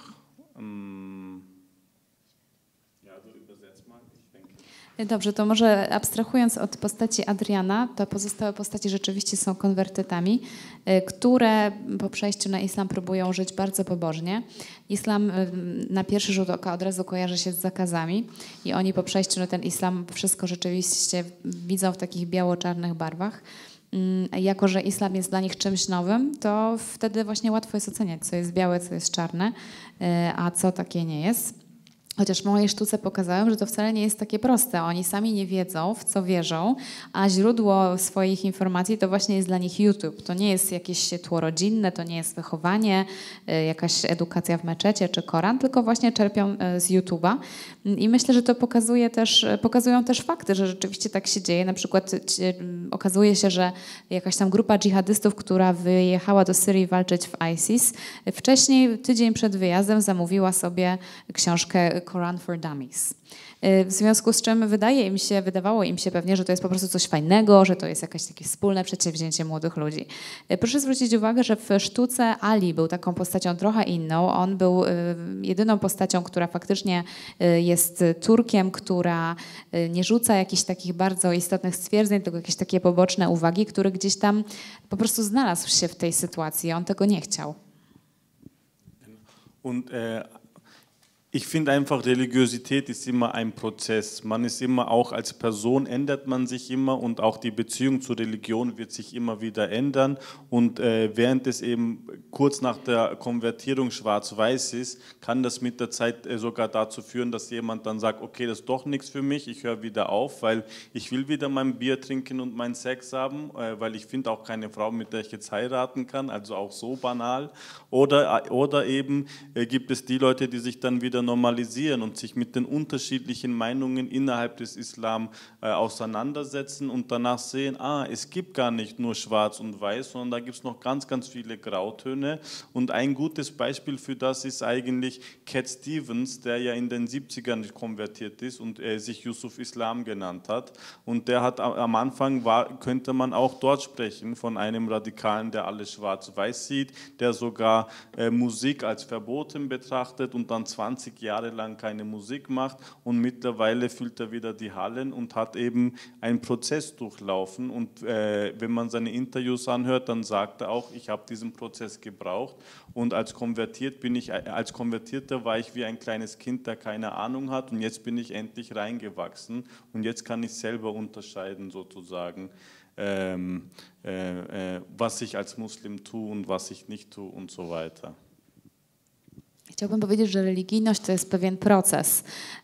Ja, du übersetzt mal, ich denke. Dobrze, to może abstrahując od postaci Adriana, to pozostałe postaci rzeczywiście są konwertytami, które po przejściu na islam próbują żyć bardzo pobożnie. Islam na pierwszy rzut oka od razu kojarzy się z zakazami i oni po przejściu na ten islam wszystko rzeczywiście widzą w takich biało-czarnych barwach. Jako że islam jest dla nich czymś nowym, to wtedy właśnie łatwo jest oceniać, co jest białe, co jest czarne, a co takie nie jest. Chociaż w mojej sztuce pokazałem, że to wcale nie jest takie proste. Oni sami nie wiedzą, w co wierzą, a źródło swoich informacji to właśnie jest dla nich YouTube. To nie jest jakieś tło rodzinne, to nie jest wychowanie, jakaś edukacja w meczecie czy Koran, tylko właśnie czerpią z YouTube'a. I myślę, że to pokazują też fakty, że rzeczywiście tak się dzieje. Na przykład okazuje się, że jakaś tam grupa dżihadystów, która wyjechała do Syrii walczyć w ISIS, wcześniej, tydzień przed wyjazdem zamówiła sobie książkę Koran for Dummies. W związku z czym wydawało im się pewnie, że to jest po prostu coś fajnego, że to jest jakieś takie wspólne przedsięwzięcie młodych ludzi. Proszę zwrócić uwagę, że w sztuce Ali był taką postacią trochę inną. On był jedyną postacią, która faktycznie jest Turkiem, która nie rzuca jakichś takich bardzo istotnych stwierdzeń, tylko jakieś takie poboczne uwagi, który gdzieś tam po prostu znalazł się w tej sytuacji. On tego nie chciał. Ich finde einfach, Religiosität ist immer ein Prozess. Man ist immer auch als Person, ändert man sich immer und auch die Beziehung zur Religion wird sich immer wieder ändern. Und während es eben kurz nach der Konvertierung schwarz-weiß ist, kann das mit der Zeit sogar dazu führen, dass jemand dann sagt, okay, das ist doch nichts für mich, ich höre wieder auf, weil ich will wieder mein Bier trinken und meinen Sex haben, weil ich finde auch keine Frau, mit der ich jetzt heiraten kann, also auch so banal. Oder eben gibt es die Leute, die sich dann wieder normalisieren und sich mit den unterschiedlichen Meinungen innerhalb des Islam auseinandersetzen und danach sehen, es gibt gar nicht nur schwarz und weiß, sondern da gibt es noch ganz, ganz viele Grautöne. Und ein gutes Beispiel für das ist eigentlich Cat Stevens, der ja in den 70ern konvertiert ist und sich Yusuf Islam genannt hat. Und der hat am Anfang, könnte man auch dort sprechen, von einem Radikalen, der alles schwarz-weiß sieht, der sogar Musik als verboten betrachtet und dann 20 Jahre lang keine Musik macht und mittlerweile füllt er wieder die Hallen und hat eben einen Prozess durchlaufen und wenn man seine Interviews anhört, dann sagt er auch, ich habe diesen Prozess gebraucht und als Konvertierter war ich wie ein kleines Kind, der keine Ahnung hat und jetzt bin ich endlich reingewachsen und jetzt kann ich selber unterscheiden sozusagen, was ich als Muslim tue und was ich nicht tue und so weiter. Chciałbym powiedzieć, że religijność to jest pewien proces.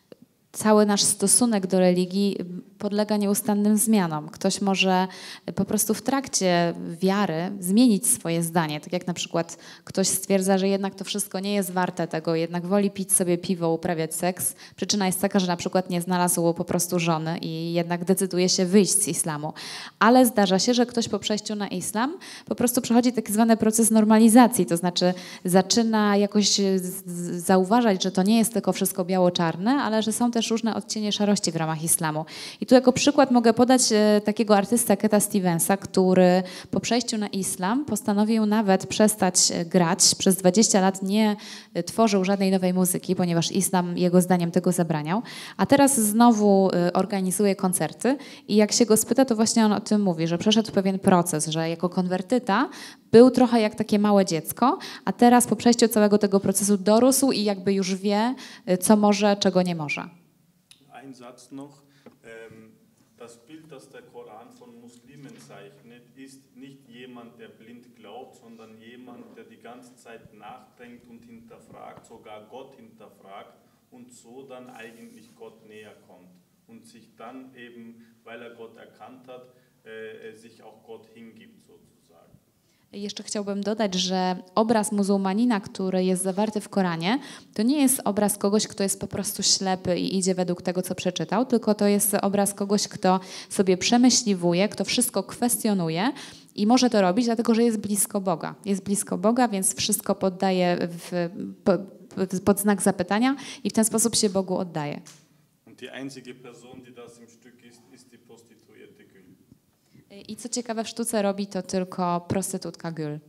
cały nasz stosunek do religii podlega nieustannym zmianom. Ktoś może po prostu w trakcie wiary zmienić swoje zdanie. Tak jak na przykład ktoś stwierdza, że jednak to wszystko nie jest warte tego, jednak woli pić sobie piwo, uprawiać seks. Przyczyna jest taka, że na przykład nie znalazł po prostu żony i jednak decyduje się wyjść z islamu. Ale zdarza się, że ktoś po przejściu na islam po prostu przechodzi tak zwany proces normalizacji, to znaczy zaczyna jakoś zauważać, że to nie jest tylko wszystko biało-czarne, ale że są też różne odcienie szarości w ramach islamu. I tu jako przykład mogę podać takiego artystę Cata Stevensa, który po przejściu na islam postanowił nawet przestać grać. Przez 20 lat nie tworzył żadnej nowej muzyki, ponieważ islam jego zdaniem tego zabraniał. A teraz znowu organizuje koncerty i jak się go spyta, to właśnie on o tym mówi, że przeszedł pewien proces, że jako konwertyta był trochę jak takie małe dziecko, a teraz po przejściu całego tego procesu dorósł i jakby już wie, co może, czego nie może. Ein Satz noch. Das Bild, das der Koran von Muslimen zeichnet, ist nicht jemand, der blind glaubt, sondern jemand, der die ganze Zeit nachdenkt und hinterfragt, sogar Gott hinterfragt und so dann eigentlich Gott näher kommt und sich dann eben, weil er Gott erkannt hat, sich auch Gott hingibt sozusagen. Jeszcze chciałbym dodać, że obraz muzułmanina, który jest zawarty w Koranie, to nie jest obraz kogoś, kto jest po prostu ślepy i idzie według tego, co przeczytał, tylko to jest obraz kogoś, kto sobie przemyśliwuje, kto wszystko kwestionuje i może to robić, dlatego że jest blisko Boga. Jest blisko Boga, więc wszystko poddaje pod znak zapytania i w ten sposób się Bogu oddaje. Und die einzige Person, die das im Stück ist, ist die Prostituierte Gül. I co ciekawe, w sztuce robi to tylko prostytutka Gül.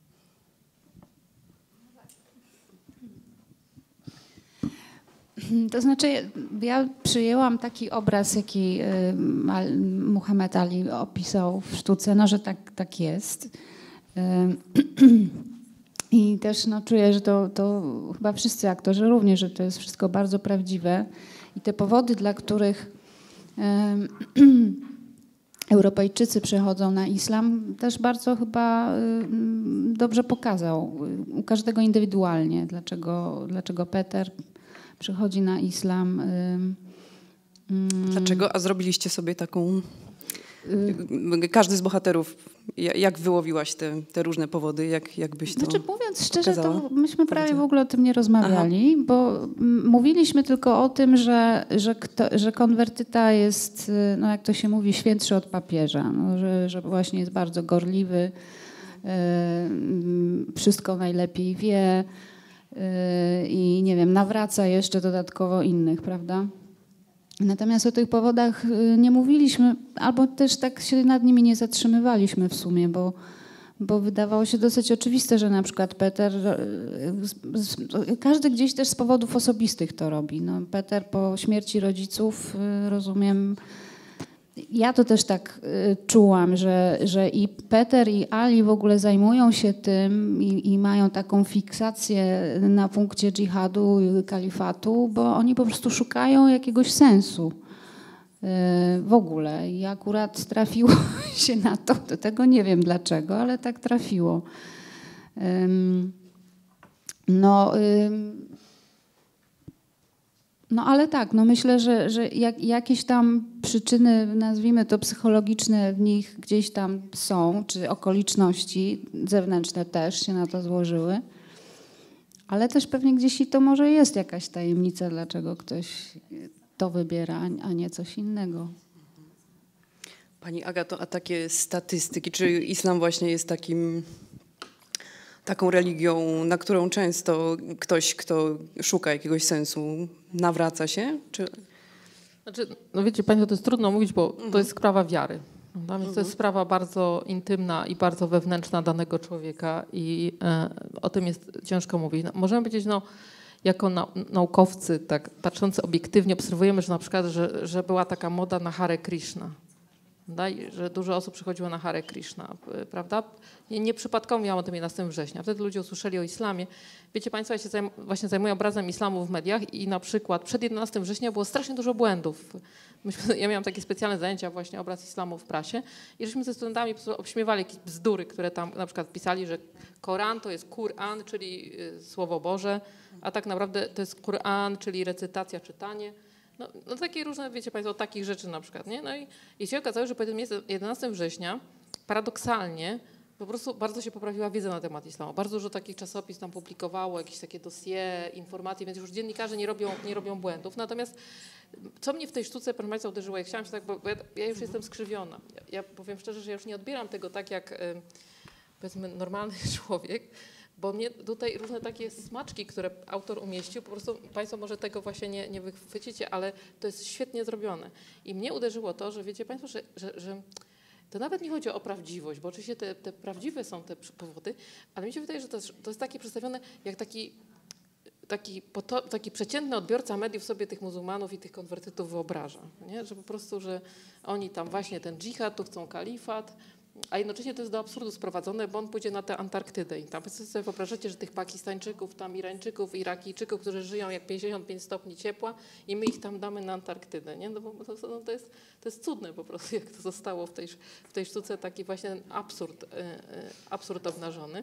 To znaczy, ja przyjęłam taki obraz, jaki Muhammad Ali opisał w sztuce, no, że tak jest. I też no, czuję, że to chyba wszyscy aktorzy również, że to jest wszystko bardzo prawdziwe. I te powody, dla których Europejczycy przechodzą na islam, też bardzo chyba dobrze pokazał. U każdego indywidualnie, dlaczego Peter przychodzi na islam. Dlaczego? A zrobiliście sobie taką... Każdy z bohaterów, jak wyłowiłaś te różne powody, jak byś to Znaczy, mówiąc szczerze, pokazała? to myśmy prawie w ogóle o tym nie rozmawiali, bo mówiliśmy tylko o tym, że konwertyta jest, no jak to się mówi, świętszy od papieża, no, że właśnie jest bardzo gorliwy, wszystko najlepiej wie i nie wiem, nawraca jeszcze dodatkowo innych, prawda? Natomiast o tych powodach nie mówiliśmy, albo też tak się nad nimi nie zatrzymywaliśmy w sumie, bo wydawało się dosyć oczywiste, że na przykład Peter, każdy gdzieś też z powodów osobistych to robi. No, Peter po śmierci rodziców, rozumiem, ja to też tak czułam, że i Peter i Ali w ogóle zajmują się tym i mają taką fiksację na punkcie dżihadu i kalifatu, bo oni po prostu szukają jakiegoś sensu w ogóle. I akurat trafiło się na to, do tego nie wiem dlaczego, ale tak trafiło. No ale tak, no myślę, że jakieś tam przyczyny, nazwijmy to psychologiczne, w nich gdzieś tam są, czy okoliczności zewnętrzne też się na to złożyły, ale też pewnie gdzieś i to może jest jakaś tajemnica, dlaczego ktoś to wybiera, a nie coś innego. Pani Agato, a takie statystyki, czy islam właśnie jest taką religią, na którą często ktoś, kto szuka jakiegoś sensu, nawraca się? Czy... Znaczy, no wiecie Państwo, to jest trudno mówić, bo to jest sprawa wiary. Prawda? Więc to jest sprawa bardzo intymna i bardzo wewnętrzna danego człowieka i o tym jest ciężko mówić. No, możemy powiedzieć, no, jako naukowcy, tak patrząc obiektywnie, obserwujemy, że na przykład, że była taka moda na Hare Krishna. Że dużo osób przychodziło na Hare Krishna, prawda? Nieprzypadkowo miałam o tym 11 września. Wtedy ludzie usłyszeli o islamie. Wiecie Państwo, ja się właśnie zajmuję obrazem islamu w mediach i na przykład przed 11 września było strasznie dużo błędów. Ja miałam takie specjalne zajęcia właśnie obraz islamu w prasie i żeśmy ze studentami obśmiewali jakieś bzdury, które tam na przykład pisali, że Koran to jest Kur'an, czyli Słowo Boże, a tak naprawdę to jest Kur'an, czyli recytacja, czytanie. No takie różne, wiecie Państwo, takich rzeczy na przykład, nie? No i się okazało, że po 11 września paradoksalnie po prostu bardzo się poprawiła wiedza na temat islamu. Bardzo dużo takich czasopism tam publikowało, jakieś takie dossier, informacje, więc już dziennikarze nie robią błędów. Natomiast co mnie w tej sztuce, proszę Państwa, uderzyło, jak chciałam się tak, bo ja już jestem skrzywiona. Ja powiem szczerze, że ja już nie odbieram tego tak jak powiedzmy normalny człowiek, bo mnie tutaj różne takie smaczki, które autor umieścił, po prostu Państwo może tego właśnie nie wychwycicie, ale to jest świetnie zrobione. I mnie uderzyło to, że wiecie Państwo, że to nawet nie chodzi o prawdziwość, bo oczywiście te prawdziwe są te powody, ale mi się wydaje, że to jest takie przedstawione jak taki przeciętny odbiorca mediów sobie tych muzułmanów i tych konwertytów wyobraża, nie? Że po prostu, że oni tam właśnie ten dżihad, tu chcą kalifat, a jednocześnie to jest do absurdu sprowadzone, bo on pójdzie na tę Antarktydę i tam sobie wyobrażacie, że tych Pakistańczyków, tam Irańczyków, Irakijczyków, którzy żyją jak 55 stopni ciepła i my ich tam damy na Antarktydę, nie? No bo to jest cudne po prostu, jak to zostało w tej sztuce, taki właśnie absurd obnażony.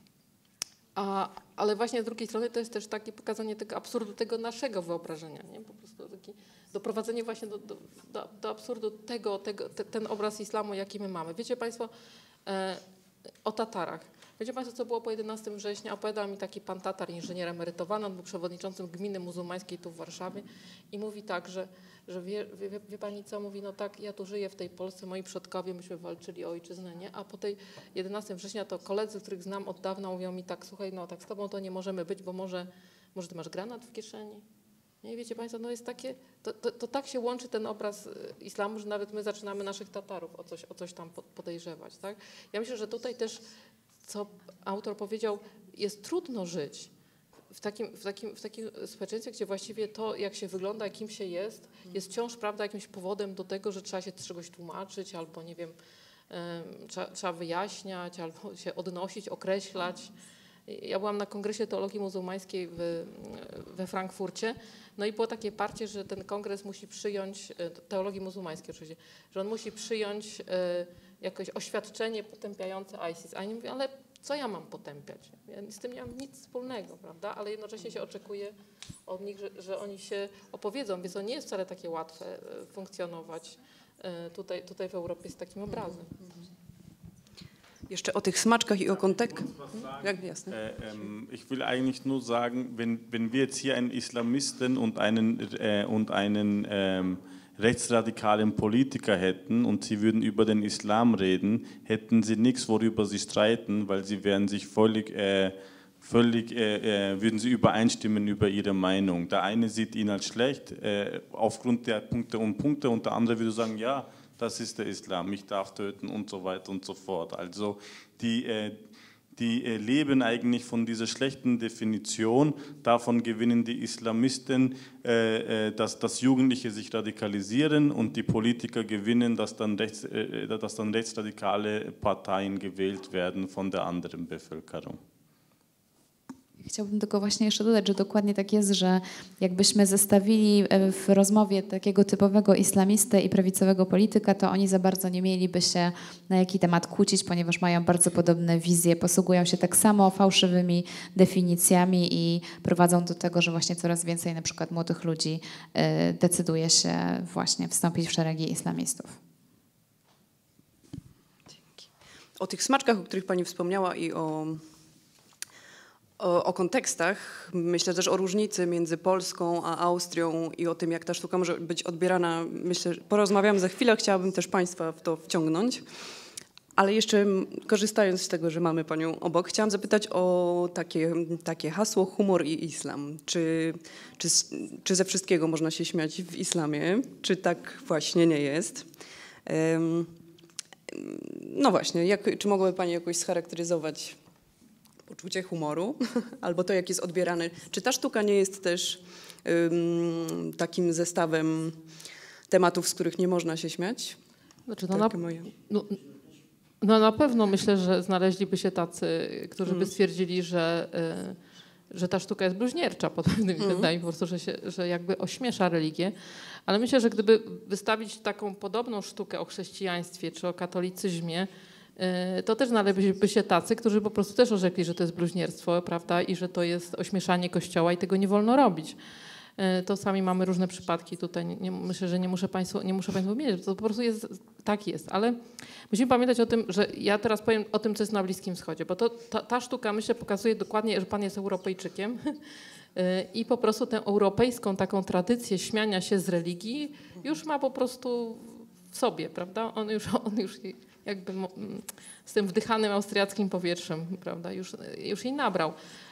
Ale właśnie z drugiej strony to jest też takie pokazanie tego absurdu, tego naszego wyobrażenia, nie? Po prostu takie doprowadzenie właśnie do absurdu ten obraz islamu, jaki my mamy. Wiecie Państwo o Tatarach. Wiecie Państwo, co było po 11 września? Opowiadał mi taki pan Tatar, inżynier emerytowany, on był przewodniczącym gminy muzułmańskiej tu w Warszawie i mówi tak, że wie Pani co? Mówi, no tak, ja tu żyję w tej Polsce, moi przodkowie, myśmy walczyli o ojczyznę, nie? A po tej 11 września to koledzy, których znam od dawna, mówią mi tak, słuchaj, no tak z Tobą to nie możemy być, bo może Ty masz granat w kieszeni? Nie, wiecie Państwo, no jest takie, to tak się łączy ten obraz islamu, że nawet my zaczynamy naszych Tatarów o coś tam podejrzewać, tak? Ja myślę, że tutaj też, co autor powiedział, jest trudno żyć w takim społeczeństwie, gdzie właściwie to, jak się wygląda, kim się jest wciąż, prawda, jakimś powodem do tego, że trzeba się czegoś tłumaczyć, albo nie wiem, trzeba wyjaśniać, albo się odnosić, określać. Ja byłam na Kongresie Teologii Muzułmańskiej we Frankfurcie, no i było takie parcie, że ten kongres musi przyjąć, teologii muzułmańskiej oczywiście, że on musi przyjąć jakieś oświadczenie potępiające ISIS. A oni mówią, ale co ja mam potępiać? Ja z tym nie mam nic wspólnego, prawda? Ale jednocześnie się oczekuje od nich, że oni się opowiedzą, więc to nie jest wcale takie łatwe funkcjonować tutaj w Europie z takim obrazem. Jeszcze o tych smaczkach i o kontekście. Ich will eigentlich nur sagen, wenn wir jetzt hier einen Islamisten und einen rechtsradikalen Politiker hätten und sie würden über den Islam reden, hätten sie nichts, worüber sie streiten, weil sie wären sich würden sie übereinstimmen über ihre Meinung. Der eine sieht ihn als schlecht aufgrund der Punkte und der andere würde sagen, ja, das ist der Islam, ich darf töten und so weiter und so fort. Also die leben eigentlich von dieser schlechten Definition. Davon gewinnen die Islamisten, dass Jugendliche sich radikalisieren und die Politiker gewinnen, dass dann rechtsradikale Parteien gewählt werden von der anderen Bevölkerung. Chciałbym tylko właśnie jeszcze dodać, że dokładnie tak jest, że jakbyśmy zestawili w rozmowie takiego typowego islamistę i prawicowego polityka, to oni za bardzo nie mieliby się na jaki temat kłócić, ponieważ mają bardzo podobne wizje, posługują się tak samo fałszywymi definicjami i prowadzą do tego, że właśnie coraz więcej na przykład młodych ludzi decyduje się właśnie wstąpić w szeregi islamistów. Dzięki. O tych smaczkach, o których Pani wspomniała i o kontekstach, myślę też o różnicy między Polską a Austrią i o tym, jak ta sztuka może być odbierana. Myślę, że porozmawiam za chwilę, chciałabym też Państwa w to wciągnąć. Ale jeszcze korzystając z tego, że mamy Panią obok, chciałam zapytać o takie hasło humor i islam. Czy ze wszystkiego można się śmiać w islamie? Czy tak właśnie nie jest? No właśnie, czy mogłaby Pani jakoś scharakteryzować poczucie humoru, albo to, jak jest odbierane? Czy ta sztuka nie jest też takim zestawem tematów, z których nie można się śmiać? Znaczy, na pewno myślę, że znaleźliby się tacy, którzy by stwierdzili, że ta sztuka jest bluźniercza pod pewnymi względami, po prostu, że jakby ośmiesza religię. Ale myślę, że gdyby wystawić taką podobną sztukę o chrześcijaństwie czy o katolicyzmie, to też znaleźliby się tacy, którzy po prostu też orzekli, że to jest bluźnierstwo, prawda, i że to jest ośmieszanie Kościoła i tego nie wolno robić. To sami mamy różne przypadki tutaj. Myślę, że nie muszę Państwu wymieniać, to po prostu tak jest. Ale musimy pamiętać o tym, że ja teraz powiem o tym, co jest na Bliskim Wschodzie, bo ta sztuka, myślę, pokazuje dokładnie, że Pan jest Europejczykiem i po prostu tę europejską taką tradycję śmiania się z religii już ma po prostu w sobie, prawda? On już jakby z tym wdychanym austriackim powietrzem, prawda? Już jej nabrał.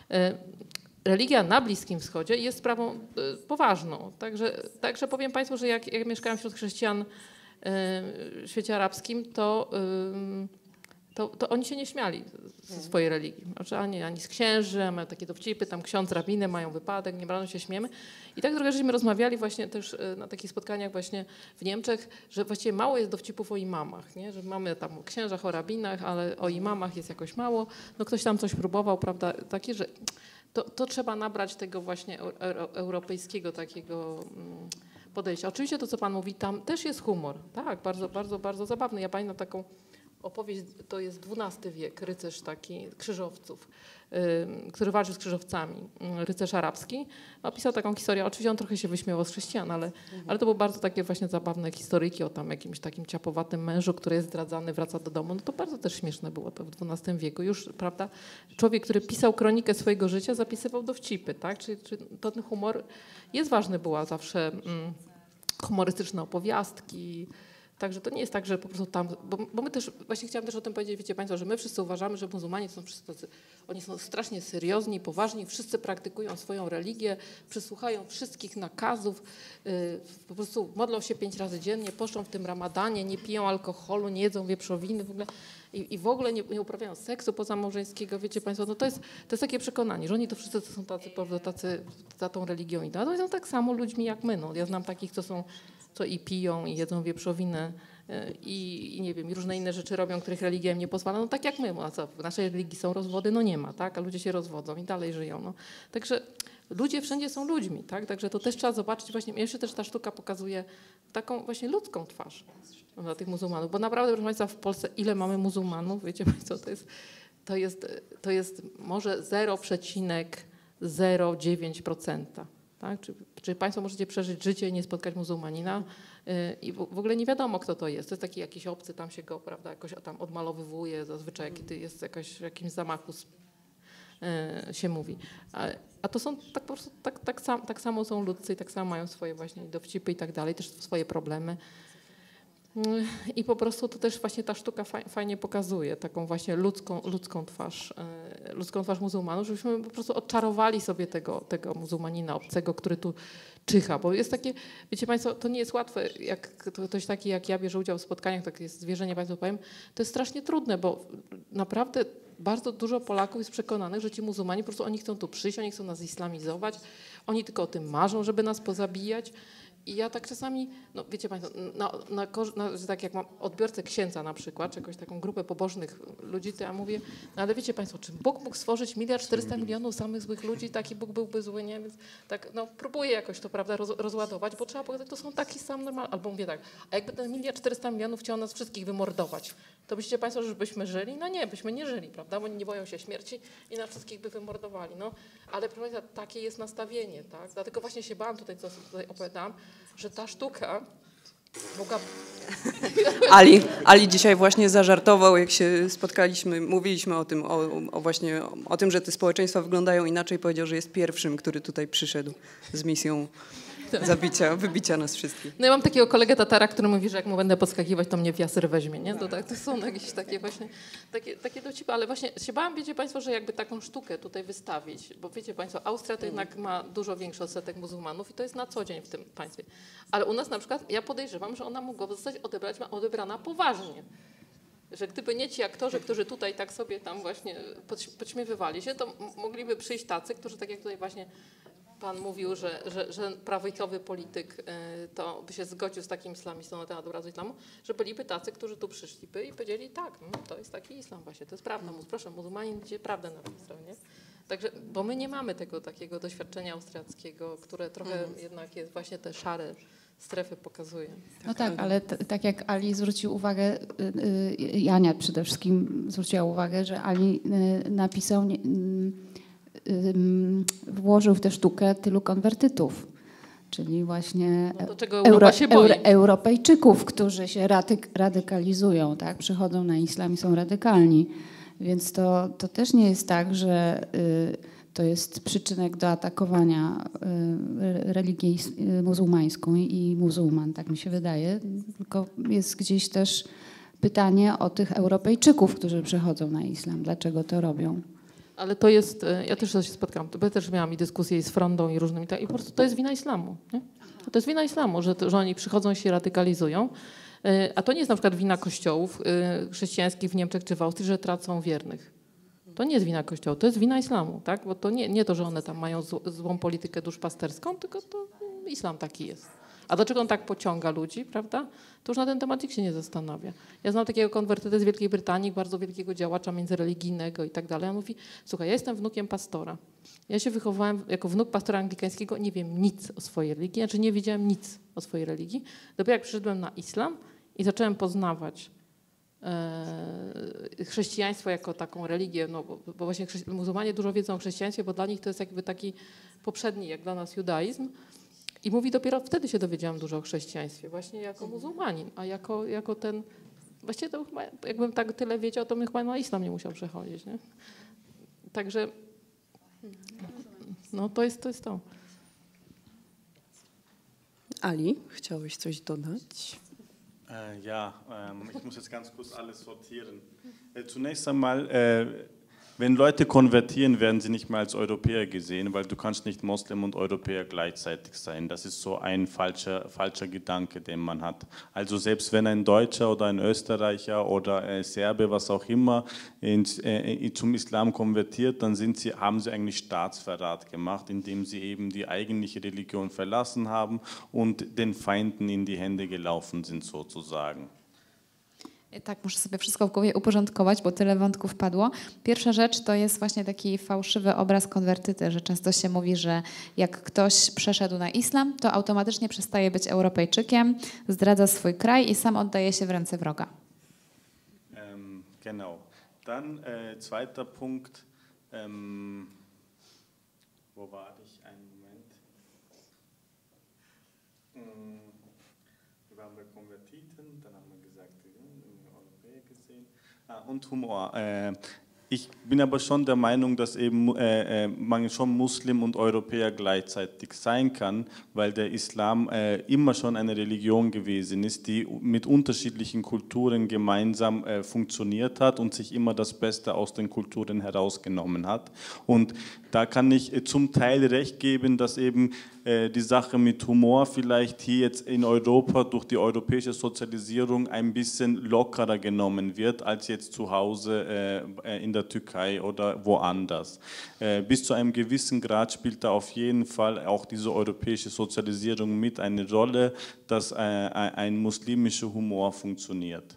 Religia na Bliskim Wschodzie jest sprawą poważną. Także powiem Państwu, że jak mieszkałam wśród chrześcijan w świecie arabskim, to oni się nie śmiali ze swojej religii. Znaczy, ani z księży, mają takie dowcipy, tam ksiądz, rabiny mają wypadek, nie bardzo się śmiemy. I tak trochę żeśmy rozmawiali właśnie też na takich spotkaniach właśnie w Niemczech, że właściwie mało jest dowcipów o imamach, nie? Że mamy tam o księżach, o rabinach, ale o imamach jest jakoś mało. No ktoś tam coś próbował, prawda, takie, że to trzeba nabrać tego właśnie europejskiego takiego podejścia. Oczywiście to, co Pan mówi, tam też jest humor. Tak, bardzo, bardzo, bardzo zabawny. Ja pamiętam taką opowieść, to jest XII wiek, rycerz taki krzyżowców, który walczył z krzyżowcami, rycerz arabski. Opisał taką historię, oczywiście on trochę się wyśmiewał z chrześcijan, ale to były bardzo takie właśnie zabawne historyjki o tam jakimś takim ciapowatym mężu, który jest zdradzany, wraca do domu. No to bardzo też śmieszne było to w XII wieku. Już, prawda, człowiek, który pisał kronikę swojego życia, zapisywał dowcipy, tak? Czy ten humor jest ważny, była zawsze humorystyczne opowiastki. Także to nie jest tak, że po prostu tam, bo my też, właśnie chciałam też o tym powiedzieć, wiecie Państwo, że my wszyscy uważamy, że muzułmanie są wszyscy tacy, oni są strasznie seriozni, poważni, wszyscy praktykują swoją religię, przysłuchają wszystkich nakazów, po prostu modlą się 5 razy dziennie, poszczą w tym ramadanie, nie piją alkoholu, nie jedzą wieprzowiny w ogóle i w ogóle nie uprawiają seksu pozamałżeńskiego, wiecie Państwo, no to jest takie przekonanie, że oni to wszyscy są tacy za tą religią idą, a to są tak samo ludźmi jak my, no. Ja znam takich, co i piją, i jedzą wieprzowinę i nie wiem, i różne inne rzeczy robią, których religia im nie pozwala. No tak jak my, a co, w naszej religii są rozwody? No nie ma, tak? A ludzie się rozwodzą i dalej żyją. No. Także ludzie wszędzie są ludźmi, tak? Także to też trzeba zobaczyć. Właśnie jeszcze też ta sztuka pokazuje taką właśnie ludzką twarz dla tych muzułmanów. Bo naprawdę, proszę Państwa, w Polsce ile mamy muzułmanów? Wiecie Państwo, to jest może 0,09%. Tak? Czy Państwo możecie przeżyć życie i nie spotkać muzułmanina? I w ogóle nie wiadomo, kto to jest. To jest taki jakiś obcy, tam się go, prawda, jakoś tam odmalowywuje, zazwyczaj kiedy jest w jakimś zamachu się mówi. A to są tak po prostu, tak samo są ludcy i tak samo mają swoje właśnie dowcipy i tak dalej, też swoje problemy. I po prostu to też właśnie ta sztuka fajnie pokazuje taką właśnie ludzką twarz muzułmanów, żebyśmy po prostu odczarowali sobie tego muzułmanina obcego, który tu czyha, bo jest takie, wiecie Państwo, to nie jest łatwe, jak ktoś taki jak ja bierze udział w spotkaniach, takie jest zwierzenie, Państwu powiem, to jest strasznie trudne, bo naprawdę bardzo dużo Polaków jest przekonanych, że ci muzułmanie po prostu oni chcą tu przyjść, oni chcą nas islamizować, oni tylko o tym marzą, żeby nas pozabijać. I ja tak czasami, no wiecie Państwo, że tak jak mam odbiorcę księdza na przykład, czy jakąś taką grupę pobożnych ludzi, to ja mówię, no ale wiecie Państwo, czy Bóg mógł stworzyć 1,4 miliarda samych złych ludzi, taki Bóg byłby zły, nie? Więc tak, no próbuję jakoś to, prawda, rozładować, bo trzeba powiedzieć, to są taki sam normalny, albo mówię tak, a jakby ten 1,4 miliarda chciał nas wszystkich wymordować, to myślicie Państwo, że byśmy żyli? No nie, byśmy nie żyli, prawda, bo oni nie boją się śmierci i nas wszystkich by wymordowali, no. Ale proszę Państwa, takie jest nastawienie, tak? Dlatego właśnie się bałam tutaj, co tutaj opowiadałam, że ta sztuka mogła... Ali dzisiaj właśnie zażartował, jak się spotkaliśmy, mówiliśmy o tym, właśnie o tym, że te społeczeństwa wyglądają inaczej, powiedział, że jest pierwszym, który tutaj przyszedł z misją wybicia nas wszystkich. No ja mam takiego kolegę Tatara, który mówi, że jak mu będę podskakiwać, to mnie w jasyr weźmie, nie? To są jakieś takie właśnie, takie dowcipy, ale właśnie się bałam, wiecie Państwo, że jakby taką sztukę tutaj wystawić, bo wiecie Państwo, Austria to jednak ma dużo większy odsetek muzułmanów i to jest na co dzień w tym państwie. Ale u nas na przykład, ja podejrzewam, że ona mogłaby zostać odebrana poważnie. Że gdyby nie ci aktorzy, którzy tutaj tak sobie tam właśnie podśmiewywali się, to mogliby przyjść tacy, którzy tak jak tutaj właśnie Pan mówił, że prawicowy polityk to by się zgodził z takim islamistą na temat obrazu islamu, że byliby tacy, którzy tu przyszliby i powiedzieli tak, no, to jest taki islam właśnie, to jest prawda. Proszę, muzułmanin będzie prawdę napisał, nie? Także, bo my nie mamy tego takiego doświadczenia austriackiego, które trochę jednak jest właśnie te szare strefy pokazuje. No tak, ale tak jak Ali zwrócił uwagę, Jania przede wszystkim zwróciła uwagę, że Ali napisał, włożył w tę sztukę tylu konwertytów. czyli właśnie No to czego Europa się boi? Europejczyków, którzy się radykalizują, tak? Przychodzą na islam i są radykalni. Więc to też nie jest tak, że to jest przyczynek do atakowania religii muzułmańską i muzułman, tak mi się wydaje. Tylko jest gdzieś też pytanie o tych Europejczyków, którzy przychodzą na islam. Dlaczego to robią? Ale to jest, ja też się spotkałam, ja też miałam i dyskusję z Frondą i różnymi, i po prostu to jest wina islamu. Nie? To jest wina islamu, że oni przychodzą i się radykalizują. A to nie jest na przykład wina kościołów chrześcijańskich w Niemczech czy w Austrii, że tracą wiernych. To nie jest wina kościoła, to jest wina islamu, tak? Bo to nie to, że one tam mają złą politykę duszpasterską, tylko to islam taki jest. A dlaczego on tak pociąga ludzi, prawda? To już na ten temat nikt się nie zastanawia. Ja znam takiego konwertytę z Wielkiej Brytanii, bardzo wielkiego działacza międzyreligijnego i tak dalej. On mówi, słuchaj, ja jestem wnukiem pastora. Ja się wychowałem jako wnuk pastora anglikańskiego, nie wiem nic o swojej religii, znaczy nie wiedziałem nic o swojej religii. Dopiero jak przyszedłem na islam i zacząłem poznawać chrześcijaństwo jako taką religię, no bo właśnie muzułmanie dużo wiedzą o chrześcijaństwie, bo dla nich to jest jakby taki poprzedni, jak dla nas judaizm. I mówi, dopiero wtedy się dowiedziałam dużo o chrześcijaństwie, właśnie jako muzułmanin, a jako ten, właściwie to chyba, jakbym tak tyle wiedział, to bym chyba na islam nie musiał przechodzić, nie? Także, no to jest to. Ali, chciałeś coś dodać? Ja, ich muss jetzt ganz kurz alles sortieren. Zunächst einmal, wenn Leute konvertieren, werden sie nicht mehr als Europäer gesehen, weil du kannst nicht Moslem und Europäer gleichzeitig sein. Das ist so ein falscher Gedanke, den man hat. Also selbst wenn ein Deutscher oder ein Österreicher oder Serbe, was auch immer, zum Islam konvertiert, dann haben sie eigentlich Staatsverrat gemacht, indem sie eben die eigentliche Religion verlassen haben und den Feinden in die Hände gelaufen sind sozusagen. Tak, muszę sobie wszystko w głowie uporządkować, bo tyle wątków padło. Pierwsza rzecz to jest właśnie taki fałszywy obraz konwertyty, że często się mówi, że jak ktoś przeszedł na islam, to automatycznie przestaje być Europejczykiem, zdradza swój kraj i sam oddaje się w ręce wroga. Genau. Dann zweiter Punkt. Wo war ich? Einen Moment. Wir waren bei Konvertiten, dann haben wir gesagt, Europäer gesehen. Und Humor. Ich bin aber schon der Meinung, dass eben man schon Muslim und Europäer gleichzeitig sein kann, weil der Islam immer schon eine Religion gewesen ist, die mit unterschiedlichen Kulturen gemeinsam funktioniert hat und sich immer das Beste aus den Kulturen herausgenommen hat. Und da kann ich zum Teil recht geben, dass eben die Sache mit Humor vielleicht hier jetzt in Europa durch die europäische Sozialisierung ein bisschen lockerer genommen wird als jetzt zu Hause in der Türkei oder woanders. Bis zu einem gewissen Grad spielt da auf jeden Fall auch diese europäische Sozialisierung mit eine Rolle, dass ein muslimischer Humor funktioniert.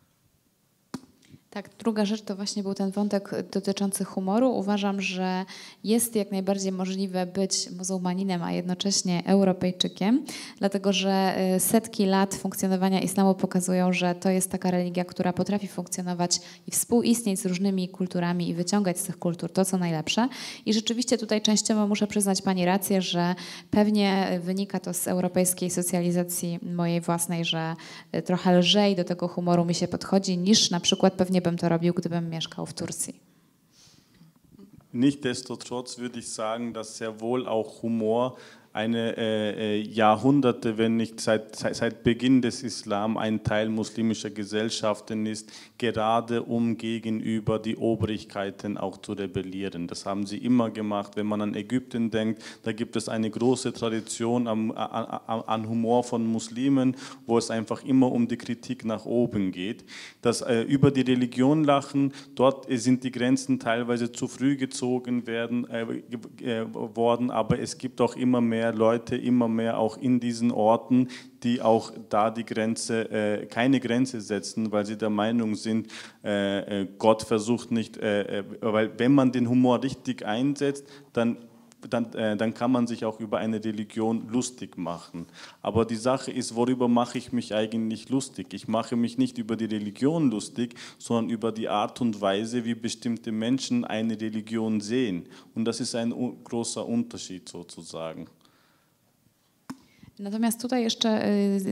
Tak, druga rzecz to właśnie był ten wątek dotyczący humoru. Uważam, że jest jak najbardziej możliwe być muzułmaninem, a jednocześnie Europejczykiem, dlatego że setki lat funkcjonowania islamu pokazują, że to jest taka religia, która potrafi funkcjonować i współistnieć z różnymi kulturami i wyciągać z tych kultur to, co najlepsze. I rzeczywiście tutaj częściowo muszę przyznać Pani rację, że pewnie wynika to z europejskiej socjalizacji mojej własnej, że trochę lżej do tego humoru mi się podchodzi niż na przykład pewnie bym to robił, gdybym mieszkał w Turcji. Nichtsdestotrotz würde ich sagen, dass sehr wohl auch Humor eine Jahrhunderte, wenn nicht seit Beginn des Islam ein Teil muslimischer Gesellschaften ist, gerade um gegenüber die Obrigkeiten auch zu rebellieren. Das haben sie immer gemacht. Wenn man an Ägypten denkt, da gibt es eine große Tradition an Humor von Muslimen, wo es einfach immer um die Kritik nach oben geht. Das über die Religion lachen, dort sind die Grenzen teilweise zu früh gezogen worden, aber es gibt auch immer mehr Leute, immer mehr auch in diesen Orten, die auch da die Grenze, keine Grenze setzen, weil sie der Meinung sind, Gott versucht nicht, weil wenn man den Humor richtig einsetzt, dann kann man sich auch über eine Religion lustig machen. Aber die Sache ist, worüber mache ich mich eigentlich lustig? Ich mache mich nicht über die Religion lustig, sondern über die Art und Weise, wie bestimmte Menschen eine Religion sehen. Und das ist ein großer Unterschied sozusagen. Natomiast tutaj jeszcze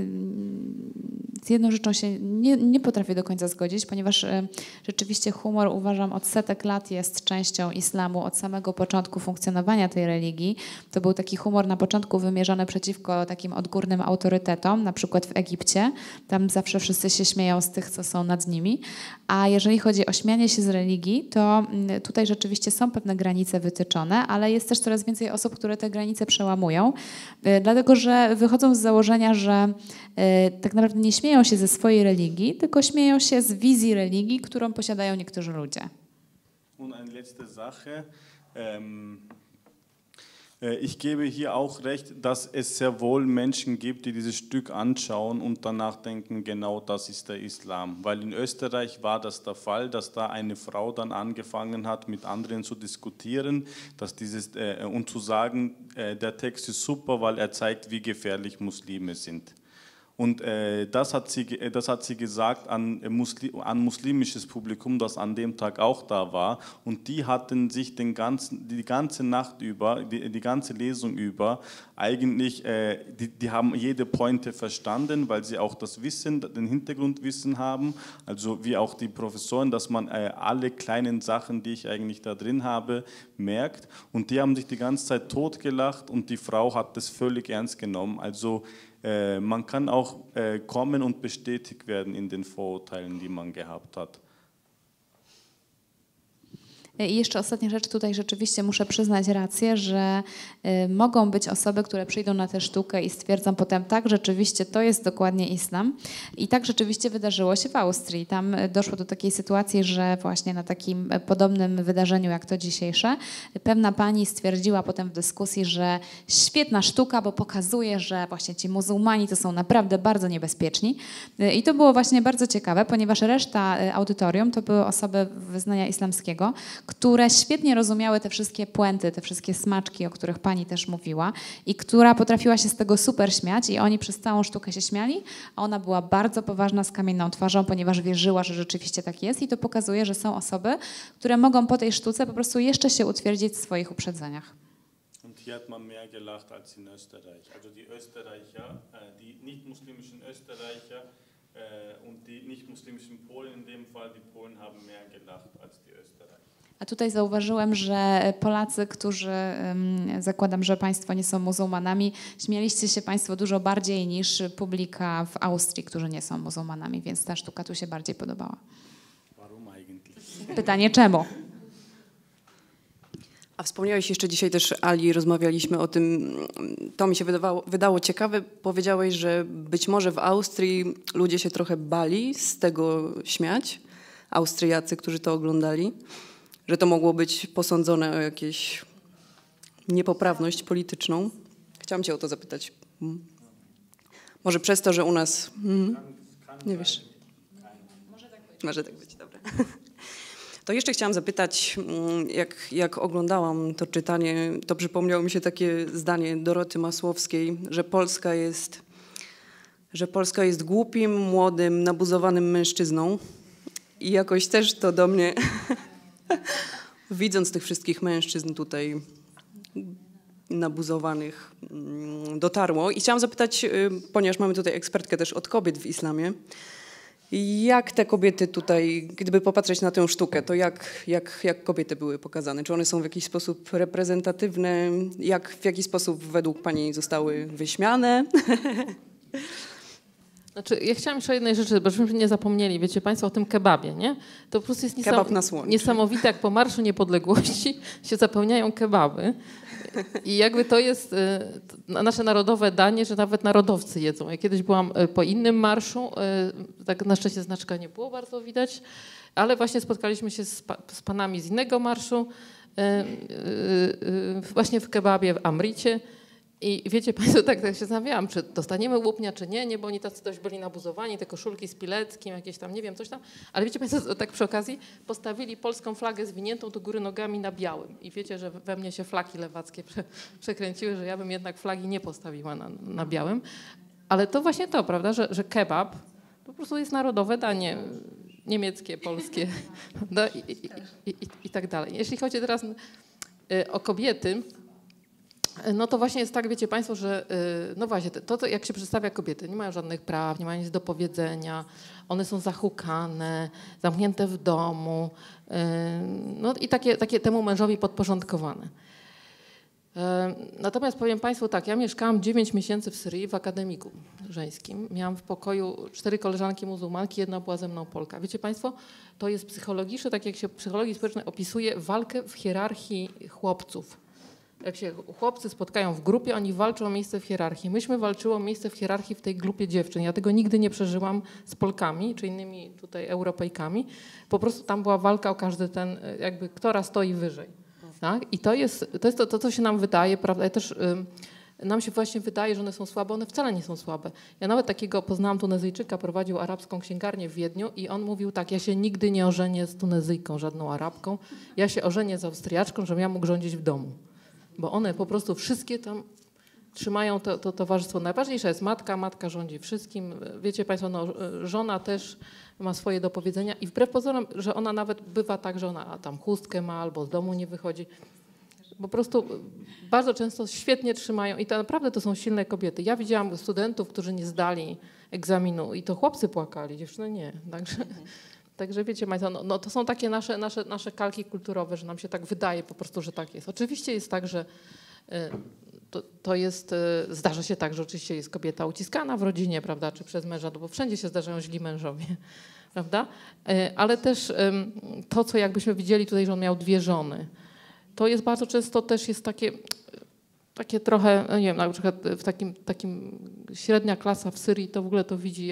z jedną rzeczą się nie potrafię do końca zgodzić, ponieważ rzeczywiście humor, uważam, od setek lat jest częścią islamu, od samego początku funkcjonowania tej religii. To był taki humor na początku wymierzony przeciwko takim odgórnym autorytetom, na przykład w Egipcie. Tam zawsze wszyscy się śmieją z tych, co są nad nimi. A jeżeli chodzi o śmianie się z religii, to tutaj rzeczywiście są pewne granice wytyczone, ale jest też coraz więcej osób, które te granice przełamują, dlatego że wychodzą z założenia, że tak naprawdę nie śmieją się ze swojej religii, tylko śmieją się z wizji religii, którą posiadają niektórzy ludzie. Und eine letzte Sache. Ich gebe hier auch recht, dass es sehr wohl Menschen gibt, die dieses Stück anschauen und danach denken, genau das ist der Islam. Weil in Österreich war das der Fall, dass da eine Frau dann angefangen hat, mit anderen zu diskutieren, dass und zu sagen, der Text ist super, weil er zeigt, wie gefährlich Muslime sind. Und das hat sie gesagt an muslimisches Publikum, das an dem Tag auch da war. Und die hatten sich die ganze Nacht über, die ganze Lesung über, eigentlich, die haben jede Pointe verstanden, weil sie auch das Wissen, den Hintergrundwissen haben. Also wie auch die Professoren, dass man alle kleinen Sachen, die ich eigentlich da drin habe, merkt. Und die haben sich die ganze Zeit totgelacht und die Frau hat das völlig ernst genommen. Also man kann auch kommen und bestätigt werden in den Vorurteilen, die man gehabt hat. I jeszcze ostatnia rzecz, tutaj rzeczywiście muszę przyznać rację, że mogą być osoby, które przyjdą na tę sztukę i stwierdzą potem, tak, rzeczywiście to jest dokładnie islam. I tak rzeczywiście wydarzyło się w Austrii. Tam doszło do takiej sytuacji, że właśnie na takim podobnym wydarzeniu jak to dzisiejsze, pewna pani stwierdziła potem w dyskusji, że świetna sztuka, bo pokazuje, że właśnie ci muzułmani to są naprawdę bardzo niebezpieczni. I to było właśnie bardzo ciekawe, ponieważ reszta audytorium to były osoby wyznania islamskiego, które świetnie rozumiały te wszystkie puenty, te wszystkie smaczki, o których pani też mówiła i która potrafiła się z tego super śmiać i oni przez całą sztukę się śmiali, a ona była bardzo poważna z kamienną twarzą, ponieważ wierzyła, że rzeczywiście tak jest i to pokazuje, że są osoby, które mogą po tej sztuce po prostu jeszcze się utwierdzić w swoich uprzedzeniach. Und hier hat man mehr gelacht als in Österreich. Also die Österreicher, die nicht-muslimischen Österreicher und die nicht-muslimischen Polen, in dem Fall die Polen haben mehr gelacht als die Österreicher. A tutaj zauważyłem, że Polacy, którzy, zakładam, że Państwo nie są muzułmanami, śmieliście się Państwo dużo bardziej niż publika w Austrii, którzy nie są muzułmanami, więc ta sztuka tu się bardziej podobała. Warum eigentlich? Pytanie czemu? A wspomniałeś jeszcze dzisiaj też, Ali, rozmawialiśmy o tym, to mi się wydało ciekawe, powiedziałeś, że być może w Austrii ludzie się trochę bali z tego śmiać, Austriacy, którzy to oglądali, że to mogło być posądzone o jakąś niepoprawność polityczną. Chciałam cię o to zapytać. Może przez to, że u nas... Nie wiesz. Może tak być, dobra. To jeszcze chciałam zapytać, jak oglądałam to czytanie, to przypomniało mi się takie zdanie Doroty Masłowskiej, że Polska jest głupim, młodym, nabuzowanym mężczyzną. I jakoś też to do mnie, widząc tych wszystkich mężczyzn tutaj nabuzowanych, dotarło. I chciałam zapytać, ponieważ mamy tutaj ekspertkę też od kobiet w islamie, jak te kobiety tutaj, gdyby popatrzeć na tę sztukę, to jak kobiety były pokazane? Czy one są w jakiś sposób reprezentatywne? W jaki sposób według pani zostały wyśmiane? Znaczy, ja chciałam jeszcze o jednej rzeczy, bo żebyśmy nie zapomnieli, wiecie Państwo, o tym kebabie, nie? To po prostu jest niesamowite, jak po Marszu Niepodległości się zapełniają kebaby. I jakby to jest nasze narodowe danie, że nawet narodowcy jedzą. Ja kiedyś byłam po innym marszu, tak na szczęście znaczka nie było bardzo widać, ale właśnie spotkaliśmy się z panami z innego marszu, właśnie w kebabie w Amricie. I wiecie Państwo, tak się zastanawiałam, czy dostaniemy łupnia, czy nie, bo oni tacy dość byli nabuzowani, te koszulki z Pileckim, jakieś tam, nie wiem, coś tam. Ale wiecie Państwo, tak przy okazji postawili polską flagę zwiniętą do góry nogami na białym. I wiecie, że we mnie się flaki lewackie przekręciły, że ja bym jednak flagi nie postawiła na białym. Ale to właśnie to, prawda, że kebab po prostu jest narodowe danie niemieckie, polskie i tak dalej. Jeśli chodzi teraz o kobiety, No to właśnie jest tak, wiecie Państwo, że no właśnie, to jak się przedstawia kobiety, nie mają żadnych praw, nie mają nic do powiedzenia, one są zahukane, zamknięte w domu, no i takie temu mężowi podporządkowane. Natomiast powiem Państwu tak, ja mieszkałam 9 miesięcy w Syrii w akademiku żeńskim. Miałam w pokoju 4 koleżanki muzułmanki, jedna była ze mną Polka. Wiecie Państwo, to jest psychologiczne, tak jak się w psychologii społecznej opisuje, walkę w hierarchii chłopców. Jak się chłopcy spotkają w grupie, oni walczą o miejsce w hierarchii. Myśmy walczyły o miejsce w hierarchii w tej grupie dziewczyn. Ja tego nigdy nie przeżyłam z Polkami, czy innymi tutaj Europejkami. Po prostu tam była walka o każdy ten, jakby która stoi wyżej. Tak? I to jest to, co się nam wydaje, prawda? Ja też, nam się właśnie wydaje, że one są słabe, one wcale nie są słabe. Ja nawet takiego poznałam Tunezyjczyka, prowadził arabską księgarnię w Wiedniu i on mówił tak, ja się nigdy nie ożenię z Tunezyjką, żadną Arabką, ja się ożenię z Austriaczką, żebym ja mógł rządzić w domu. Bo one po prostu wszystkie tam trzymają to towarzystwo. Najważniejsza jest matka rządzi wszystkim. Wiecie Państwo, no, żona też ma swoje do powiedzenia i wbrew pozorom, że ona nawet bywa tak, że ona tam chustkę ma albo z domu nie wychodzi. Po prostu bardzo często świetnie trzymają i to naprawdę to są silne kobiety. Ja widziałam studentów, którzy nie zdali egzaminu i to chłopcy płakali, dziewczyny nie. Także wiecie Państwo, no to są takie nasze kalki kulturowe, że nam się tak wydaje po prostu, że tak jest. Oczywiście jest tak, że to jest, zdarza się tak, że oczywiście jest kobieta uciskana w rodzinie, prawda, czy przez męża, no bo wszędzie się zdarzają źli mężowie, prawda? Ale też to, co jakbyśmy widzieli tutaj, że on miał 2 żony, to jest bardzo często też jest takie trochę, nie wiem, na przykład w takim średnia klasa w Syrii to w ogóle to widzi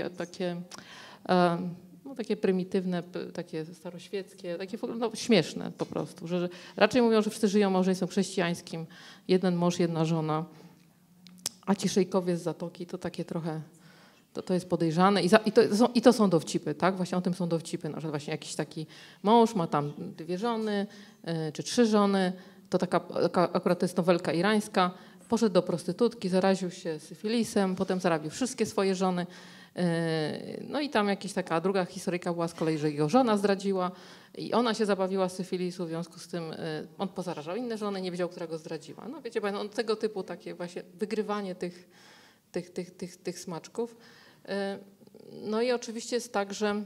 takie prymitywne, takie staroświeckie, takie śmieszne po prostu, że raczej mówią, że wszyscy żyją małżeństwem chrześcijańskim, jeden mąż, jedna żona, a ci szejkowie z Zatoki to takie trochę, to jest podejrzane i to są dowcipy, tak? Właśnie o tym są dowcipy, na przykład właśnie jakiś taki mąż ma tam 2 żony, czy 3 żony, to akurat to jest nowelka irańska, poszedł do prostytutki, zaraził się syfilisem, potem zarabił wszystkie swoje żony. No i tam jakaś taka druga historyjka była z kolei, że jego żona zdradziła i ona się zabawiła z syfilisu, w związku z tym on pozarażał inne żony, nie wiedział, która go zdradziła. No wiecie Państwo, tego typu takie właśnie wygrywanie tych smaczków. No i oczywiście jest tak, że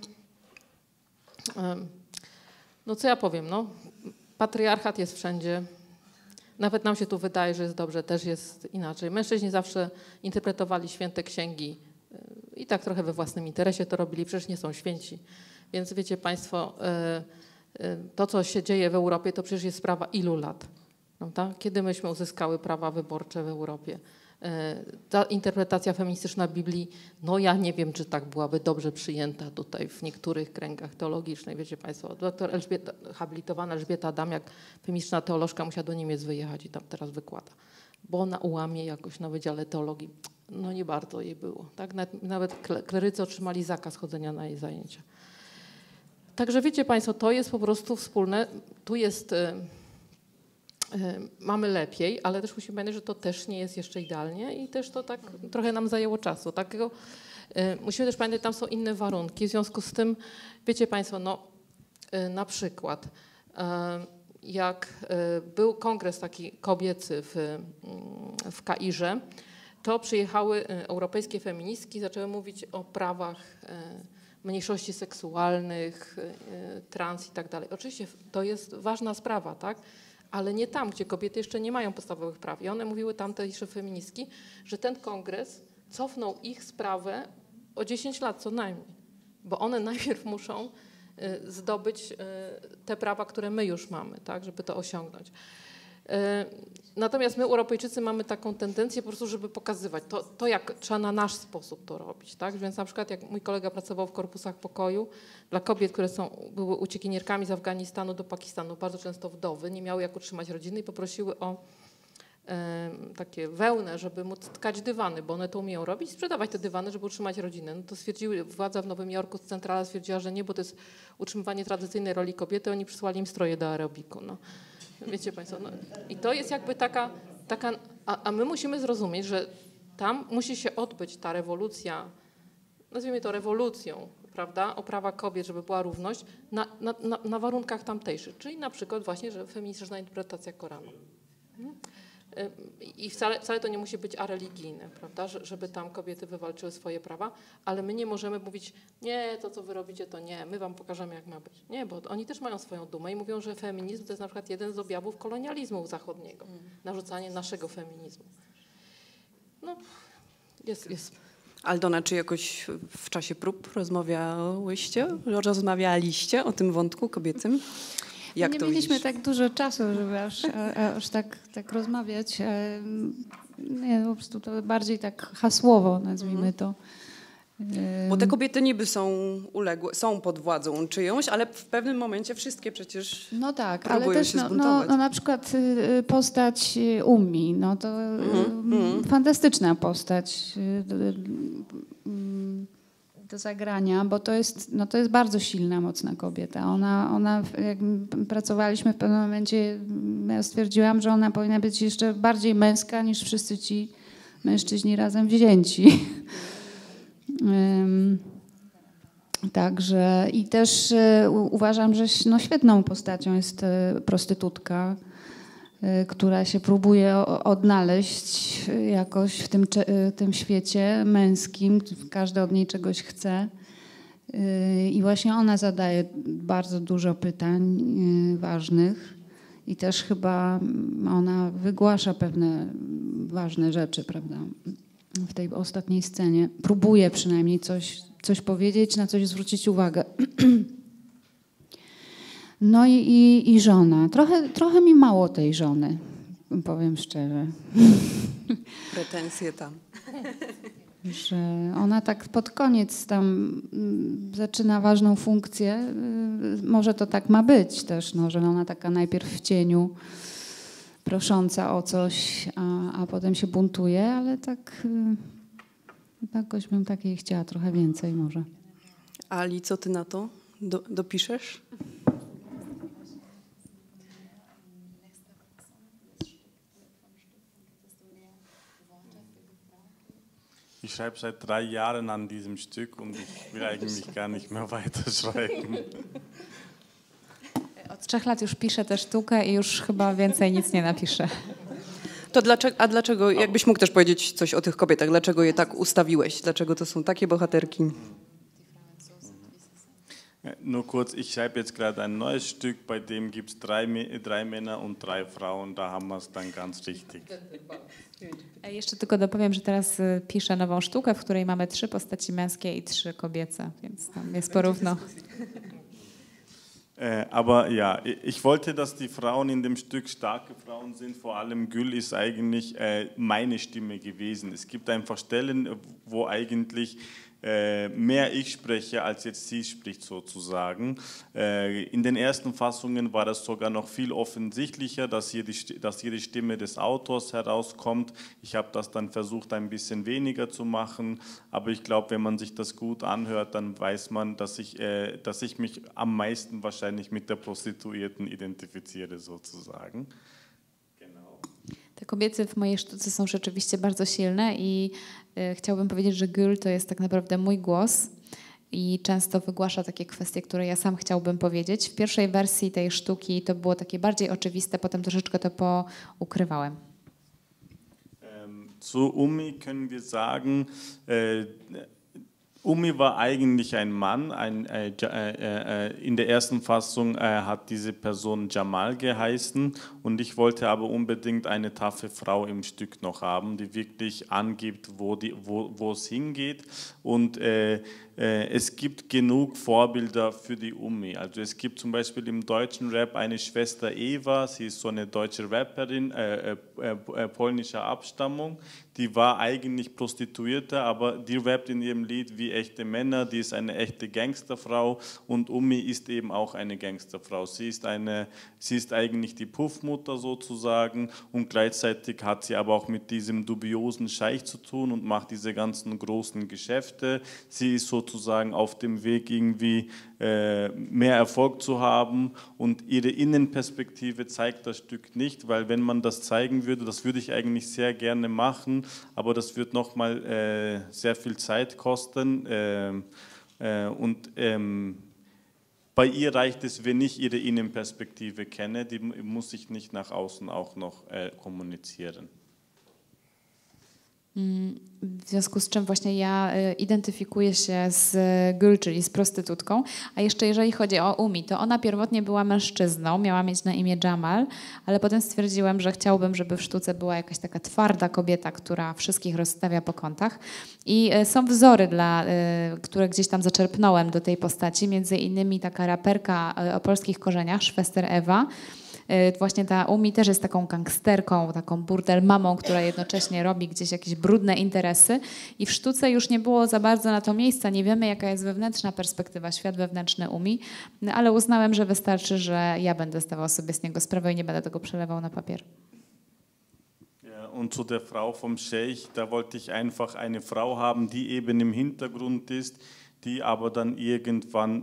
no co ja powiem, no patriarchat jest wszędzie. Nawet nam się tu wydaje, że jest dobrze, też jest inaczej. Mężczyźni zawsze interpretowali święte księgi i tak trochę we własnym interesie to robili, przecież nie są święci. Więc wiecie Państwo, to co się dzieje w Europie to przecież jest sprawa ilu lat. Prawda? Kiedy myśmy uzyskały prawa wyborcze w Europie? Ta interpretacja feministyczna Biblii, no ja nie wiem, czy tak byłaby dobrze przyjęta tutaj w niektórych kręgach teologicznych. Wiecie Państwo, doktor habilitowana Elżbieta Adamiak, feministyczna teolożka, musiała do Niemiec wyjechać i tam teraz wykłada. Bo ona ułamie jakoś na Wydziale Teologii. No nie bardzo jej było. Tak? Nawet klerycy otrzymali zakaz chodzenia na jej zajęcia. Także wiecie Państwo, to jest po prostu wspólne. Tu jest... mamy lepiej, ale też musimy pamiętać, że to też nie jest jeszcze idealnie i też to tak trochę nam zajęło czasu. Musimy też pamiętać, że tam są inne warunki. W związku z tym, wiecie Państwo, no na przykład jak był kongres taki kobiecy w Kairze, to przyjechały europejskie feministki, zaczęły mówić o prawach mniejszości seksualnych, trans i tak dalej. Oczywiście to jest ważna sprawa, tak? Ale nie tam, gdzie kobiety jeszcze nie mają podstawowych praw. I one mówiły, tamtejsze feministki, że ten kongres cofnął ich sprawę o 10 lat co najmniej. Bo one najpierw muszą zdobyć te prawa, które my już mamy, tak, żeby to osiągnąć. Natomiast my, Europejczycy, mamy taką tendencję po prostu, żeby pokazywać to jak trzeba na nasz sposób to robić. Tak? Więc na przykład jak mój kolega pracował w korpusach pokoju dla kobiet, które były uciekinierkami z Afganistanu do Pakistanu, bardzo często wdowy, nie miały jak utrzymać rodziny i poprosiły o takie wełnę, żeby móc tkać dywany, bo one to umieją robić, sprzedawać te dywany, żeby utrzymać rodzinę. No to stwierdziły, władza w Nowym Jorku, centrala stwierdziła, że nie, bo to jest utrzymywanie tradycyjnej roli kobiety, oni przysłali im stroje do aerobiku. No. Wiecie Państwo, no. I to jest jakby taka a my musimy zrozumieć, że tam musi się odbyć ta rewolucja, nazwijmy to rewolucją, prawda, o prawa kobiet, żeby była równość, na warunkach tamtejszych, czyli na przykład właśnie, że feministyczna interpretacja Koranu. I wcale to nie musi być areligijne, prawda, żeby tam kobiety wywalczyły swoje prawa, ale my nie możemy mówić, nie, to co wy robicie, to nie, my wam pokażemy, jak ma być. Nie, bo oni też mają swoją dumę i mówią, że feminizm to jest na przykład jeden z objawów kolonializmu zachodniego, narzucanie naszego feminizmu. No, jest. Aldona, czy jakoś w czasie prób rozmawialiście o tym wątku kobiecym? Jak nie to mieliśmy widzisz? tak dużo czasu, żeby aż tak rozmawiać. Nie, po prostu to bardziej tak hasłowo, nazwijmy to. Bo te kobiety niby są uległe, są pod władzą czyjąś, ale w pewnym momencie wszystkie przecież no tak, próbują ale też się zbuntować. no na przykład postać Ummi, no to fantastyczna postać do zagrania, bo to jest bardzo silna, mocna kobieta. Ona jak pracowaliśmy w pewnym momencie, ja stwierdziłam, że ona powinna być jeszcze bardziej męska niż wszyscy ci mężczyźni razem wzięci. Także i też uważam, że świetną postacią jest prostytutka, która się próbuje odnaleźć jakoś w tym świecie męskim. Każdy od niej czegoś chce. I właśnie ona zadaje bardzo dużo pytań ważnych i też chyba ona wygłasza pewne ważne rzeczy, prawda? W tej ostatniej scenie. Próbuje przynajmniej coś powiedzieć, na coś zwrócić uwagę. No i żona. Trochę mi mało tej żony, powiem szczerze. Pretensje tam. Że ona tak pod koniec tam zaczyna ważną funkcję. Może to tak ma być też, no, że ona taka najpierw w cieniu prosząca o coś, a potem się buntuje, ale tak jakoś bym takiej chciała trochę więcej może. Ali, co ty na to? Dopiszesz? Ich schreibe seit 3 Jahren an diesem Stück und ich will eigentlich gar nicht mehr weiterschreiben. Od 3 lat już piszę tę sztukę i już chyba więcej nic nie napiszę. To dlaczego, jakbyś mógł też powiedzieć coś o tych kobietach, dlaczego je tak ustawiłeś? Dlaczego to są takie bohaterki? Nur kurz, ich schreibe jetzt gerade ein neues Stück, bei dem gibt es drei Männer und 3 Frauen, da haben wir es dann ganz richtig. Jeszcze tylko dopowiem, że teraz piszę nową sztukę, w której mamy 3 postaci męskie i 3 kobiece, więc tam jest porówno. Aber ja, ich wollte, dass die Frauen in dem Stück starke Frauen sind. Vor allem Gül ist eigentlich meine Stimme gewesen. Es gibt einfach Stellen, wo eigentlich mehr ich spreche, als jetzt sie spricht sozusagen. In den ersten Fassungen war das sogar noch viel offensichtlicher, dass hier die Stimme des Autors herauskommt. Ich habe das dann versucht, ein bisschen weniger zu machen, aber ich glaube, wenn man sich das gut anhört, dann weiß man, dass ich mich am meisten wahrscheinlich mit der Prostituierten identifiziere sozusagen. Te kobiety w mojej sztuce są rzeczywiście bardzo silne i chciałbym powiedzieć, że Gül to jest tak naprawdę mój głos i często wygłasza takie kwestie, które ja sam chciałbym powiedzieć. W pierwszej wersji tej sztuki to było takie bardziej oczywiste, potem troszeczkę to poukrywałem. Zu Ummi können wir sagen, Ummi war eigentlich ein Mann. In der ersten Fassung hat diese Person Jamal geheißen und ich wollte aber unbedingt eine taffe Frau im Stück noch haben, die wirklich angibt, wo es hingeht. Und es gibt genug Vorbilder für die Ummi. Also es gibt zum Beispiel im deutschen Rap eine Schwester Eva, sie ist so eine deutsche Rapperin polnischer Abstammung. Die war eigentlich Prostituierte, aber die rappt in ihrem Lied wie echte Männer, die ist eine echte Gangsterfrau und Ummi ist eben auch eine Gangsterfrau. Sie ist eigentlich die Puffmutter sozusagen und gleichzeitig hat sie aber auch mit diesem dubiosen Scheich zu tun und macht diese ganzen großen Geschäfte. Sie ist sozusagen auf dem Weg irgendwie mehr Erfolg zu haben und ihre Innenperspektive zeigt das Stück nicht, weil wenn man das zeigen würde, das würde ich eigentlich sehr gerne machen, aber das wird nochmal sehr viel Zeit kosten und bei ihr reicht es, wenn ich ihre Innenperspektive kenne, die muss ich nicht nach außen auch noch kommunizieren. W związku z czym właśnie ja identyfikuję się z Gül, czyli z prostytutką. A jeszcze jeżeli chodzi o Umi, to ona pierwotnie była mężczyzną, miała mieć na imię Jamal, ale potem stwierdziłam, że chciałbym, żeby w sztuce była jakaś taka twarda kobieta, która wszystkich rozstawia po kątach. I są wzory, które gdzieś tam zaczerpnąłem do tej postaci, między innymi taka raperka o polskich korzeniach, Szwester Ewa. Właśnie ta Umi też jest taką gangsterką, taką burdel mamą, która jednocześnie robi gdzieś jakieś brudne interesy i w sztuce już nie było za bardzo na to miejsca. Nie wiemy, jaka jest wewnętrzna perspektywa, świat wewnętrzny Umi, ale uznałem, że wystarczy, że ja będę zdawał sobie z niego sprawę i nie będę tego przelewał na papier. Und zu der Frau vom Scheich, da wollte ich einfach eine Frau haben, die eben im Hintergrund ist, die aber dann irgendwann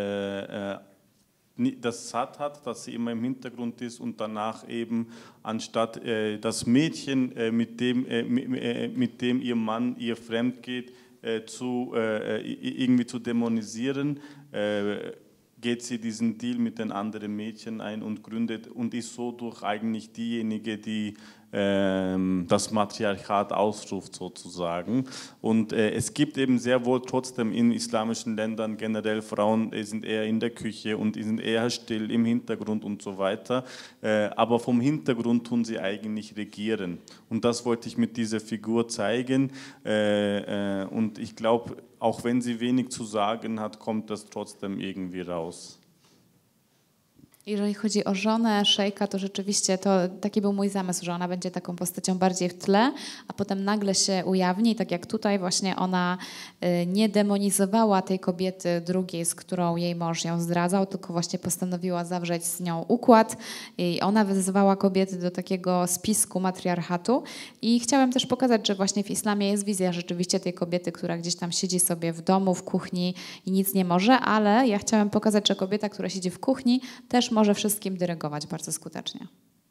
das satt hat, dass sie immer im Hintergrund ist und danach eben anstatt das Mädchen, mit dem ihr Mann ihr fremd geht, irgendwie zu dämonisieren, geht sie diesen Deal mit den anderen Mädchen ein und gründet und ist so durch eigentlich diejenige, die das Matriarchat ausruft sozusagen. Und es gibt eben sehr wohl trotzdem in islamischen Ländern generell Frauen, sind eher in der Küche und sind eher still im Hintergrund und so weiter. Aber vom Hintergrund tun sie eigentlich regieren. Und das wollte ich mit dieser Figur zeigen. Und ich glaube, auch wenn sie wenig zu sagen hat, kommt das trotzdem irgendwie raus. Jeżeli chodzi o żonę szejka, to rzeczywiście taki był mój zamysł, że ona będzie taką postacią bardziej w tle, a potem nagle się ujawni, tak jak tutaj właśnie ona nie demonizowała tej kobiety drugiej, z którą jej mąż ją zdradzał, tylko właśnie postanowiła zawrzeć z nią układ i ona wyzywała kobiety do takiego spisku matriarchatu i chciałem też pokazać, że właśnie w islamie jest wizja rzeczywiście tej kobiety, która gdzieś tam siedzi sobie w domu, w kuchni i nic nie może, ale ja chciałem pokazać, że kobieta, która siedzi w kuchni, też może wszystkim dyrygować bardzo skutecznie.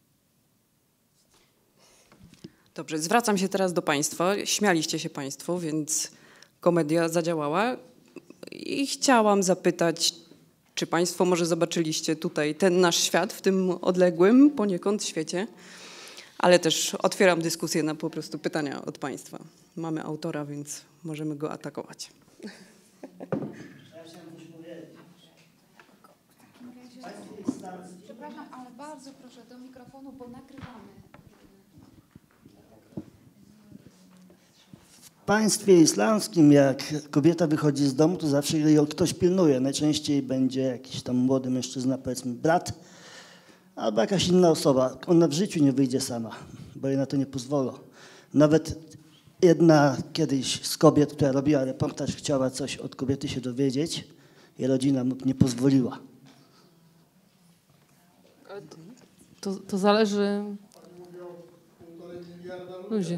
Dobrze, zwracam się teraz do Państwa. Śmialiście się Państwo, więc komedia zadziałała. I chciałam zapytać, czy Państwo może zobaczyliście tutaj ten nasz świat w tym odległym poniekąd świecie? Ale też otwieram dyskusję na po prostu pytania od Państwa. Mamy autora, więc możemy go atakować. Przepraszam, ale bardzo proszę do mikrofonu, bo nagrywamy. W państwie islamskim, jak kobieta wychodzi z domu, to zawsze ją ktoś pilnuje. Najczęściej będzie jakiś tam młody mężczyzna, powiedzmy brat, albo jakaś inna osoba. Ona w życiu nie wyjdzie sama, bo jej na to nie pozwolą. Nawet jedna kiedyś z kobiet, która robiła reportaż, chciała coś od kobiety się dowiedzieć, jej rodzina mu nie pozwoliła. To zależy... Ludzie.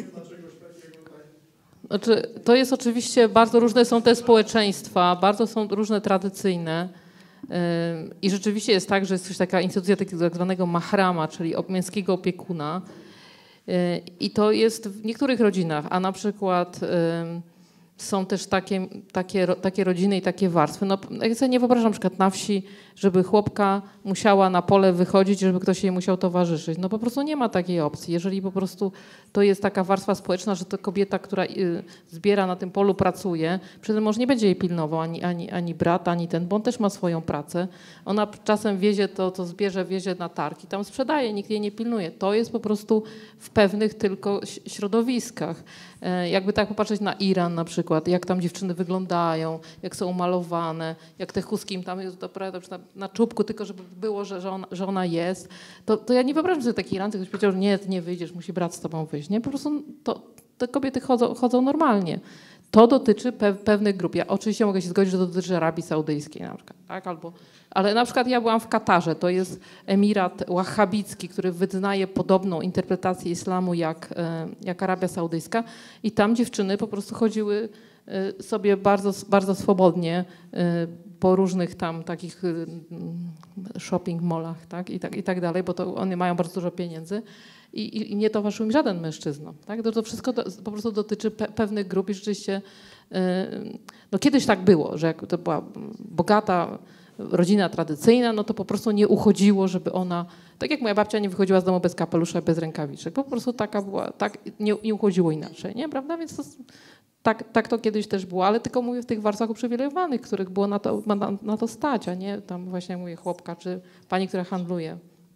Znaczy, to jest oczywiście, bardzo różne są te społeczeństwa, bardzo są różne tradycyjne i rzeczywiście jest tak, że jest coś taka instytucja tak zwanego mahrama, czyli męskiego opiekuna i to jest w niektórych rodzinach, a na przykład są też takie rodziny i takie warstwy. No, ja sobie nie wyobrażam na przykład na wsi, żeby chłopka musiała na pole wychodzić, żeby ktoś jej musiał towarzyszyć. No po prostu nie ma takiej opcji. Jeżeli po prostu to jest taka warstwa społeczna, że to kobieta, która zbiera na tym polu, pracuje, przy tym może nie będzie jej pilnował ani brat, ani ten, bo on też ma swoją pracę. Ona czasem wiezie to, co zbierze, wiezie na targ i tam sprzedaje, nikt jej nie pilnuje. To jest po prostu w pewnych tylko środowiskach. Jakby tak popatrzeć na Iran na przykład, jak tam dziewczyny wyglądają, jak są umalowane, jak te chustki im tam jest na czubku, tylko żeby było, że ona jest, to ja nie wyobrażam sobie taki Iran, ktoś powiedział, że nie, ty nie wyjdziesz, musi brat z tobą wyjść. Nie, po prostu te kobiety chodzą normalnie. To dotyczy pewnych grup. Ja oczywiście mogę się zgodzić, że to dotyczy Arabii Saudyjskiej na przykład, tak? Ale na przykład ja byłam w Katarze, to jest emirat wahhabicki, który wyznaje podobną interpretację islamu jak Arabia Saudyjska i tam dziewczyny po prostu chodziły sobie bardzo, bardzo swobodnie po różnych tam takich shopping mallach, tak? I tak dalej, bo to one mają bardzo dużo pieniędzy i nie towarzyszył im żaden mężczyzna. Tak? To wszystko po prostu dotyczy pewnych grup i rzeczywiście no kiedyś tak było, że jak to była bogata rodzina tradycyjna, no to po prostu nie uchodziło, żeby ona, tak jak moja babcia nie wychodziła z domu bez kapelusza, bez rękawiczek, po prostu taka była, tak nie uchodziło inaczej, nie, prawda? Więc tak to kiedyś też było, ale tylko mówię w tych warstwach uprzywilejowanych, których było na to stać, a nie tam właśnie jak mówię chłopka czy pani, która handluje.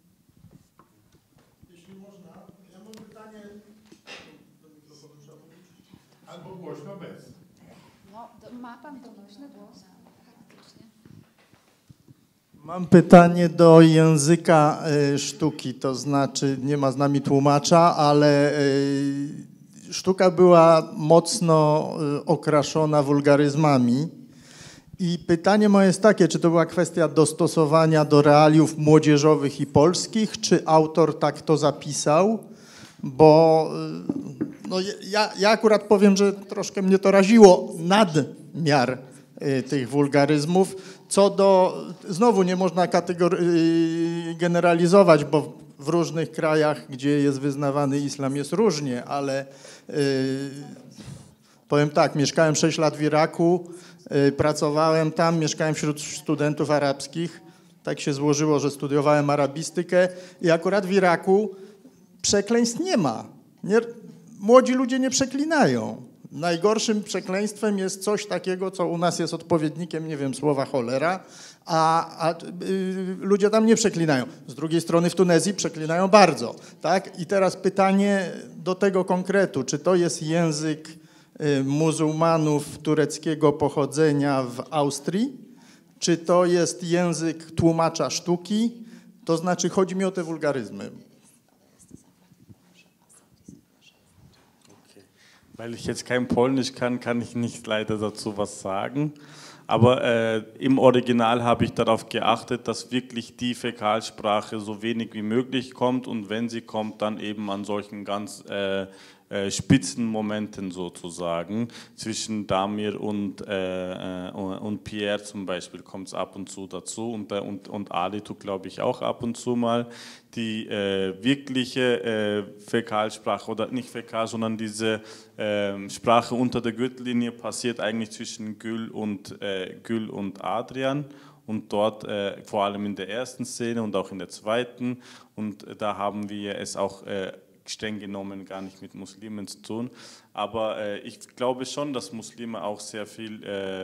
Jeśli można, ja mam pytanie do mikrofonu, trzeba mówić, albo głośno bez. No, ma pan donośny głos? Mam pytanie do języka sztuki, to znaczy nie ma z nami tłumacza, ale sztuka była mocno okraszona wulgaryzmami i pytanie moje jest takie, czy to była kwestia dostosowania do realiów młodzieżowych i polskich, czy autor tak to zapisał, bo no, ja akurat powiem, że troszkę mnie to raziło nadmiar tych wulgaryzmów. Co do, znowu nie można generalizować, bo w różnych krajach, gdzie jest wyznawany islam, jest różnie, ale powiem tak, mieszkałem 6 lat w Iraku, pracowałem tam, mieszkałem wśród studentów arabskich. Tak się złożyło, że studiowałem arabistykę i akurat w Iraku przekleństw nie ma. Młodzi ludzie nie przeklinają. Najgorszym przekleństwem jest coś takiego, co u nas jest odpowiednikiem, nie wiem, słowa cholera, a ludzie tam nie przeklinają. Z drugiej strony w Tunezji przeklinają bardzo. Tak? I teraz pytanie do tego konkretu, czy to jest język muzułmanów tureckiego pochodzenia w Austrii, czy to jest język tłumacza sztuki, to znaczy chodzi mi o te wulgaryzmy. Weil ich jetzt kein Polnisch kann ich nicht leider dazu was sagen. Aber im Original habe ich darauf geachtet, dass wirklich die Fäkalsprache so wenig wie möglich kommt und wenn sie kommt, dann eben an solchen ganz Spitzenmomenten sozusagen. Zwischen Damir und Pierre zum Beispiel kommt es ab und zu dazu und Ali tut, glaube ich, auch ab und zu mal. Die wirkliche Fäkalsprache, oder nicht Fäkal, sondern diese Sprache unter der Gürtellinie passiert eigentlich zwischen Gül und Adrian. Und dort, vor allem in der ersten Szene und auch in der zweiten, und da haben wir es auch streng genommen gar nicht mit Muslimen zu tun. Aber ich glaube schon, dass Muslime auch sehr viel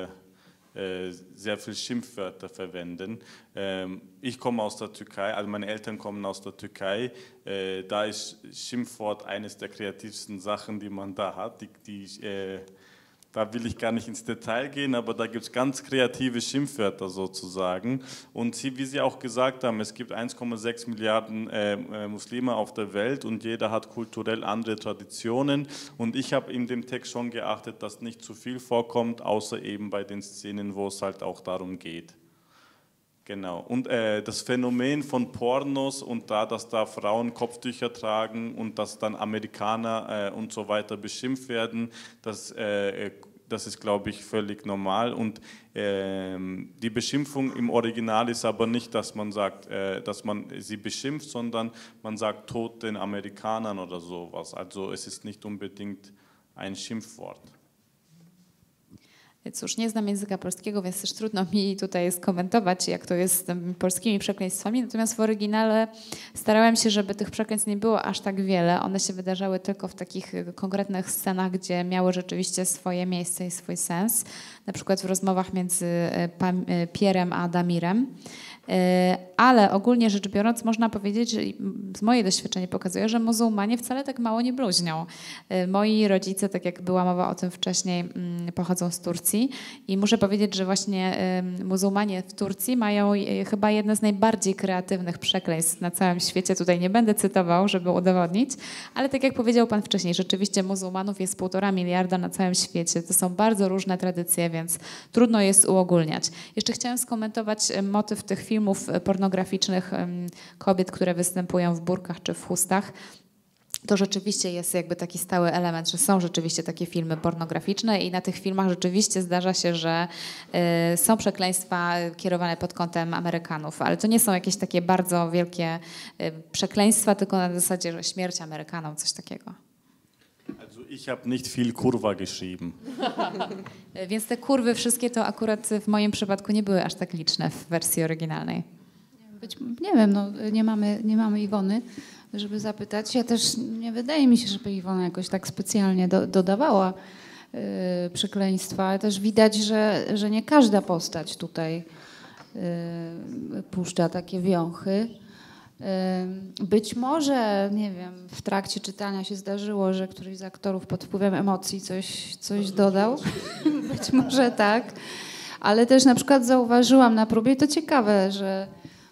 Schimpfwörter verwenden. Ich komme aus der Türkei, also meine Eltern kommen aus der Türkei. Da ist Schimpfwort eines der kreativsten Sachen, die man da hat. Da will ich gar nicht ins Detail gehen, aber da gibt es ganz kreative Schimpfwörter sozusagen. Und wie Sie auch gesagt haben, es gibt 1,6 Milliarden Muslime auf der Welt und jeder hat kulturell andere Traditionen. Und ich habe in dem Text schon geachtet, dass nicht zu viel vorkommt, außer eben bei den Szenen, wo es halt auch darum geht. Genau. Und das Phänomen von Pornos und dass da Frauen Kopftücher tragen und dass dann Amerikaner und so weiter beschimpft werden, das ist, glaube ich, völlig normal. Und die Beschimpfung im Original ist aber nicht, dass man sagt, dass man sie beschimpft, sondern man sagt Tod den Amerikanern oder sowas. Also es ist nicht unbedingt ein Schimpfwort. Cóż, nie znam języka polskiego, więc też trudno mi tutaj skomentować, jak to jest z tymi polskimi przekleństwami. Natomiast w oryginale starałem się, żeby tych przekleństw nie było aż tak wiele. One się wydarzały tylko w takich konkretnych scenach, gdzie miały rzeczywiście swoje miejsce i swój sens. Na przykład w rozmowach między Pierrem a Damirem. Ale ogólnie rzecz biorąc można powiedzieć, że z moje doświadczenie pokazuje, że muzułmanie wcale tak mało nie bluźnią. Moi rodzice, tak jak była mowa o tym wcześniej, pochodzą z Turcji i muszę powiedzieć, że właśnie muzułmanie w Turcji mają chyba jedne z najbardziej kreatywnych przekleństw na całym świecie. Tutaj nie będę cytował, żeby udowodnić, ale tak jak powiedział pan wcześniej, rzeczywiście muzułmanów jest 1,5 miliarda na całym świecie. To są bardzo różne tradycje, więc trudno jest uogólniać. Jeszcze chciałam skomentować motyw tych filmów pornograficznych kobiet, które występują w burkach czy w chustach. To rzeczywiście jest jakby taki stały element, że są rzeczywiście takie filmy pornograficzne i na tych filmach rzeczywiście zdarza się, że są przekleństwa kierowane pod kątem Amerykanów, ale to nie są jakieś takie bardzo wielkie przekleństwa, tylko na zasadzie, że śmierć Amerykanom, coś takiego. Also ich habe nicht viel Kurwa geschrieben. Więc te kurwy wszystkie to akurat w moim przypadku nie były aż tak liczne w wersji oryginalnej. Nie wiem, no, nie mamy Iwony, żeby zapytać. Ja też nie wydaje mi się, żeby Iwona jakoś tak specjalnie dodawała przekleństwa, ale też widać, że nie każda postać tutaj puszcza takie wiąchy. Być może, nie wiem, w trakcie czytania się zdarzyło, że któryś z aktorów pod wpływem emocji coś dodał. Być może tak. Ale też na przykład zauważyłam na próbie, to ciekawe, że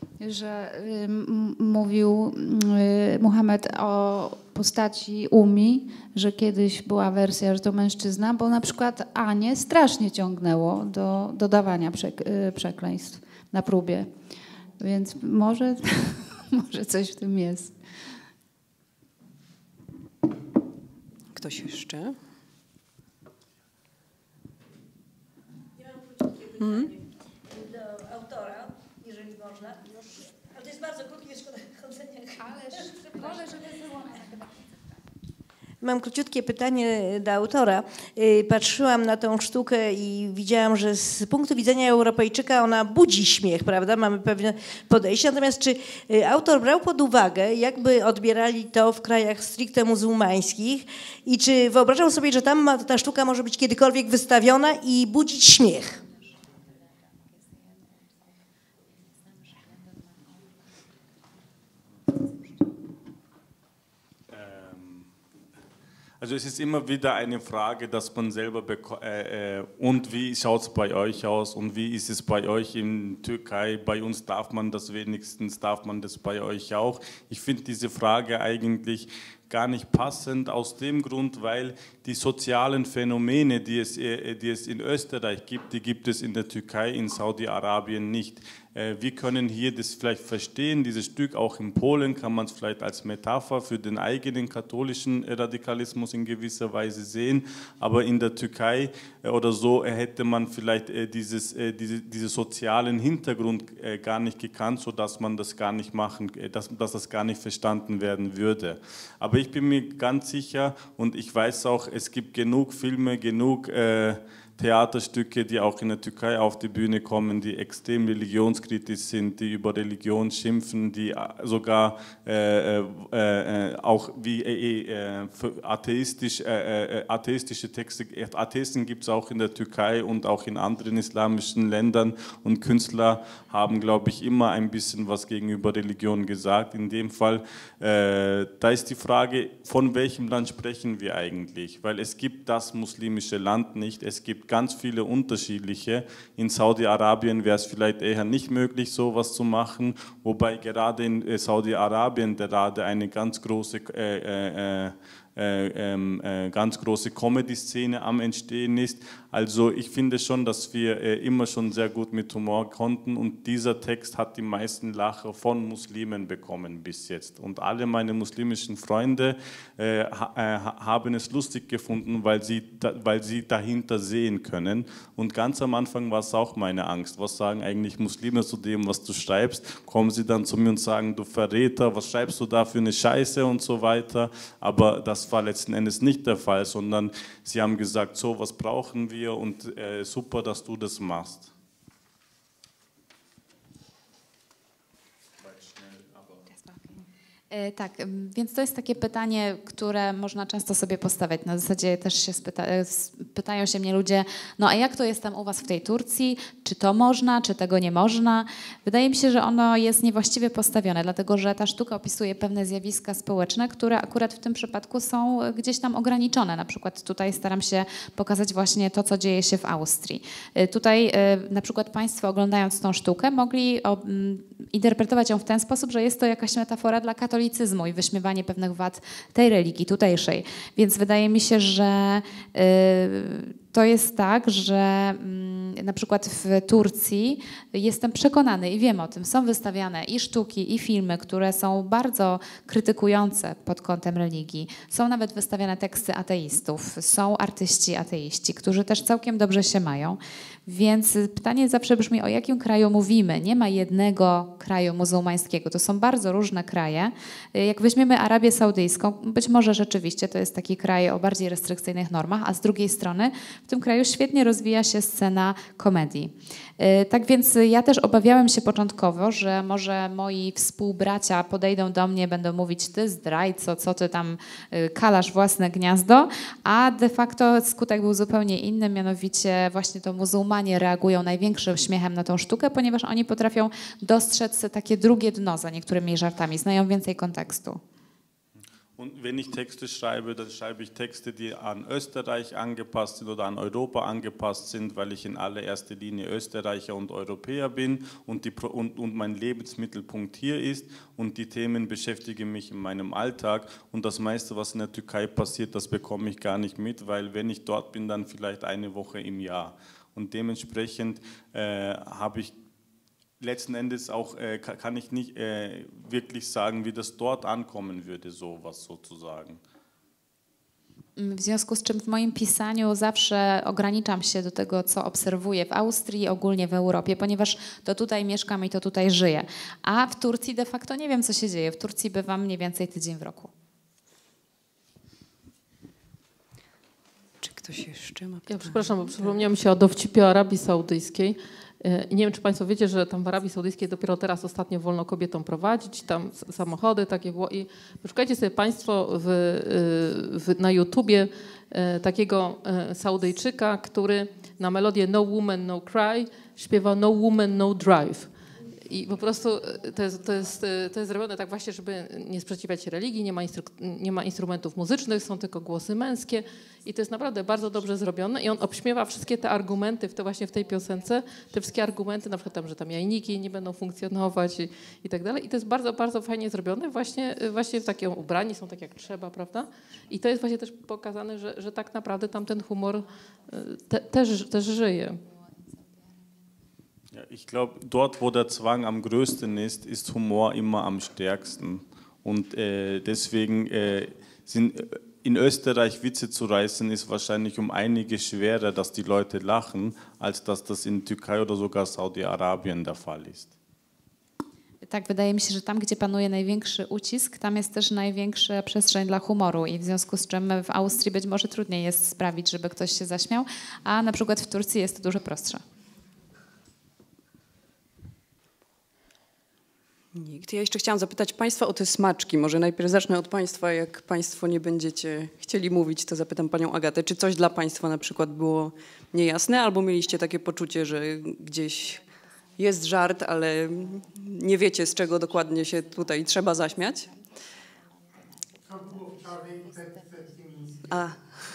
mówił Muhammad o postaci Umi, że kiedyś była wersja, że to mężczyzna, bo na przykład Anię strasznie ciągnęło do dodawania przekleństw na próbie. Więc może coś w tym jest. Ktoś jeszcze? Ja mam krótkie pytanie do autora, jeżeli można. Ale to jest bardzo krótkie, szkoda chodzenia. Wolę, żeby było Mam króciutkie pytanie do autora. Patrzyłam na tą sztukę i widziałam, że z punktu widzenia Europejczyka ona budzi śmiech, prawda? Mamy pewne podejście. Natomiast czy autor brał pod uwagę, jakby odbierali to w krajach stricte muzułmańskich i czy wyobrażał sobie, że tam ta sztuka może być kiedykolwiek wystawiona i budzić śmiech? Also es ist immer wieder eine Frage, dass man selber und wie schaut es bei euch aus und wie ist es bei euch in Türkei? Bei uns darf man das wenigstens, darf man das bei euch auch? Ich finde diese Frage eigentlich gar nicht passend aus dem Grund, weil die sozialen Phänomene, die es in Österreich gibt, die gibt es in der Türkei, in Saudi-Arabien nicht. Wir können hier das vielleicht verstehen, dieses Stück, auch in Polen kann man es vielleicht als Metapher für den eigenen katholischen Radikalismus in gewisser Weise sehen, aber in der Türkei oder so hätte man vielleicht diesen sozialen Hintergrund gar nicht gekannt, sodass man das gar nicht dass das gar nicht verstanden werden würde. Aber ich bin mir ganz sicher und ich weiß auch, es gibt genug Filme, genug Theaterstücke, die auch in der Türkei auf die Bühne kommen, die extrem religionskritisch sind, die über Religion schimpfen, die sogar auch wie atheistische Texte, Atheisten gibt es auch in der Türkei und auch in anderen islamischen Ländern und Künstler haben, glaube ich, immer ein bisschen was gegenüber Religion gesagt. In dem Fall, da ist die Frage, von welchem Land sprechen wir eigentlich? Weil es gibt das muslimische Land nicht, es gibt ganz viele unterschiedliche. In Saudi-Arabien wäre es vielleicht eher nicht möglich, sowas zu machen, wobei gerade in Saudi-Arabien gerade eine ganz große Comedy-Szene am Entstehen ist. Also ich finde schon, dass wir immer schon sehr gut mit Humor konnten und dieser Text hat die meisten Lacher von Muslimen bekommen bis jetzt. Und alle meine muslimischen Freunde haben es lustig gefunden, weil sie dahinter sehen können. Und ganz am Anfang war es auch meine Angst. Was sagen eigentlich Muslime zu dem, was du schreibst? Kommen sie dann zu mir und sagen, du Verräter, was schreibst du da für eine Scheiße und so weiter. Aber das war letzten Endes nicht der Fall, sondern sie haben gesagt, so was brauchen wir und super, dass du das machst. Tak, więc to jest takie pytanie, które można często sobie postawiać. Na zasadzie też się pytają się mnie ludzie, no a jak to jest tam u was w tej Turcji? Czy to można, czy tego nie można? Wydaje mi się, że ono jest niewłaściwie postawione, dlatego że ta sztuka opisuje pewne zjawiska społeczne, które akurat w tym przypadku są gdzieś tam ograniczone. Na przykład tutaj staram się pokazać właśnie to, co dzieje się w Austrii. Tutaj na przykład państwo oglądając tą sztukę mogli interpretować ją w ten sposób, że jest to jakaś metafora dla katolicyzmu i wyśmiewanie pewnych wad tej religii tutejszej. Więc wydaje mi się, że to jest tak, że na przykład w Turcji jestem przekonany i wiem o tym, są wystawiane i sztuki, i filmy, które są bardzo krytykujące pod kątem religii. Są nawet wystawiane teksty ateistów, są artyści ateiści, którzy też całkiem dobrze się mają. Więc pytanie zawsze brzmi, o jakim kraju mówimy? Nie ma jednego kraju muzułmańskiego, to są bardzo różne kraje. Jak weźmiemy Arabię Saudyjską, być może rzeczywiście to jest taki kraj o bardziej restrykcyjnych normach, a z drugiej strony w tym kraju świetnie rozwija się scena komedii. Tak więc ja też obawiałem się początkowo, że może moi współbracia podejdą do mnie, będą mówić, ty zdrajco, co ty tam kalasz własne gniazdo, a de facto skutek był zupełnie inny, mianowicie właśnie to muzułmanie reagują największym śmiechem na tą sztukę, ponieważ oni potrafią dostrzec takie drugie dno za niektórymi żartami, znają więcej kontekstu. Und wenn ich Texte schreibe, dann schreibe ich Texte, die an Österreich angepasst sind oder an Europa angepasst sind, weil ich in allererster Linie Österreicher und Europäer bin und mein Lebensmittelpunkt hier ist und die Themen beschäftigen mich in meinem Alltag und das meiste, was in der Türkei passiert, das bekomme ich gar nicht mit, weil wenn ich dort bin, dann vielleicht eine Woche im Jahr. Und dementsprechend habe ich letzten Endes auch kann ich nicht wirklich sagen, wie das dort ankommen würde, sowas sozusagen. W związku z czym w moim pisaniu zawsze ograniczam się do tego, co obserwuję w Austrii i ogólnie w Europie, ponieważ to tutaj mieszkam i to tutaj żyję. A w Turcji de facto nie wiem, co się dzieje. W Turcji bywam mniej więcej tydzień w roku. Czy ktoś jeszcze ma pytanie? Ja przepraszam, bo przypomniałam się o dowcipie o Arabii Saudyjskiej. I nie wiem, czy Państwo wiecie, że tam w Arabii Saudyjskiej dopiero teraz ostatnio wolno kobietom prowadzić, tam samochody takie było. I poszukajcie sobie Państwo na YouTubie takiego Saudyjczyka, który na melodię No Woman, No Cry śpiewa No Woman, No Drive. I po prostu to jest zrobione tak właśnie, żeby nie sprzeciwiać się religii, nie ma instrumentów muzycznych, są tylko głosy męskie i to jest naprawdę bardzo dobrze zrobione i on obśmiewa wszystkie te argumenty właśnie w tej piosence, te wszystkie argumenty, na przykład tam, że tam jajniki nie będą funkcjonować i tak dalej. I to jest bardzo, bardzo fajnie zrobione, właśnie w takim ubrani są tak jak trzeba, prawda? I to jest właśnie też pokazane, że tak naprawdę tam ten humor też żyje. Ja, ich glaube, dort, wo der Zwang am größten ist, ist Humor immer am stärksten. Und deswegen in Österreich Witze zu reißen, ist wahrscheinlich um einige schwerer, dass die Leute lachen, als dass das in Türkei oder sogar Saudi-Arabien der Fall ist. Tak, wydaje mi się, że tam, gdzie panuje największy ucisk, tam jest też największa przestrzeń dla humoru i w związku z czym w Austrii być może trudniej jest sprawić, żeby ktoś się zaśmiał, a na przykład w Turcji jest to dużo prostsze. Nikt. Ja jeszcze chciałam zapytać Państwa o te smaczki. Może najpierw zacznę od Państwa. Jak Państwo nie będziecie chcieli mówić, to zapytam Panią Agatę. Czy coś dla Państwa na przykład było niejasne albo mieliście takie poczucie, że gdzieś jest żart, ale nie wiecie, z czego dokładnie się tutaj trzeba zaśmiać? A.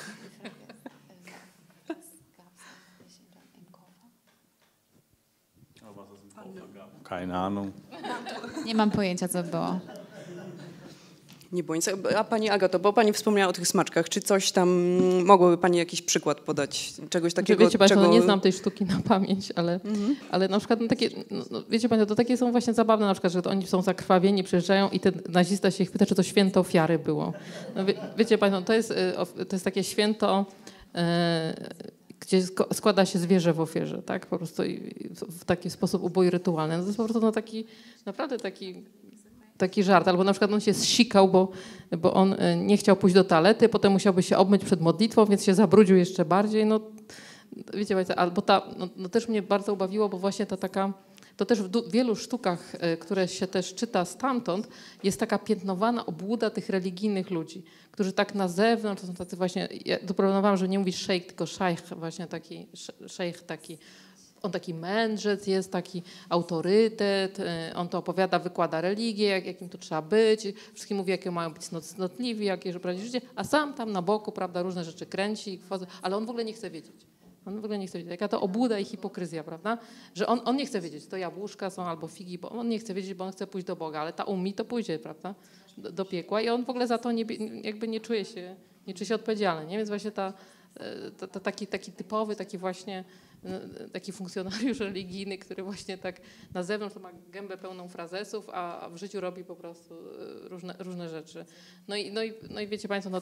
Keine Ahnung. Nie mam pojęcia, co było. Nie bądź. A Pani Agato, bo Pani wspomniała o tych smaczkach. Czy coś tam, mogłaby Pani jakiś przykład podać? Czegoś takiego, wiecie Państwo, nie znam tej sztuki na pamięć, ale na przykład takie, wiecie Państwo, to takie są właśnie zabawne, na przykład, że oni są zakrwawieni, przyjeżdżają i ten nazista się ich pyta, czy to święto ofiary było. No, wiecie Państwo, to jest takie święto, gdzie składa się zwierzę w ofierze, tak? Po prostu w taki sposób ubój rytualny. No to jest po prostu naprawdę taki żart. Albo na przykład on się zsikał, bo on nie chciał pójść do toalety, potem musiałby się obmyć przed modlitwą, więc się zabrudził jeszcze bardziej. No, wiecie Państwo, albo też mnie bardzo ubawiło, bo właśnie to też w wielu sztukach, które się też czyta stamtąd, jest taka piętnowana obłuda tych religijnych ludzi, którzy tak na zewnątrz, to są tacy właśnie, ja doproponowałam, że nie mówisz szejk, tylko szajch, właśnie taki szejch, on taki mędrzec jest, taki autorytet, on to opowiada, wykłada religię, jakim to trzeba być, wszystkim mówi, jakie mają być cnotliwi, jakie prowadzić życie, a sam tam na boku, prawda, różne rzeczy kręci, ale on w ogóle nie chce wiedzieć. On w ogóle nie chce wiedzieć. Jaka to obłuda i hipokryzja, prawda? Że on nie chce wiedzieć, to jabłuszka są albo figi, bo on nie chce wiedzieć, bo on chce pójść do Boga, ale ta ummi to pójdzie, prawda? Do piekła i on w ogóle za to nie czuje się odpowiedzialny, nie? Więc właśnie taki typowy, taki właśnie taki funkcjonariusz religijny, który właśnie tak na zewnątrz ma gębę pełną frazesów, a w życiu robi po prostu różne rzeczy. No i wiecie Państwo, no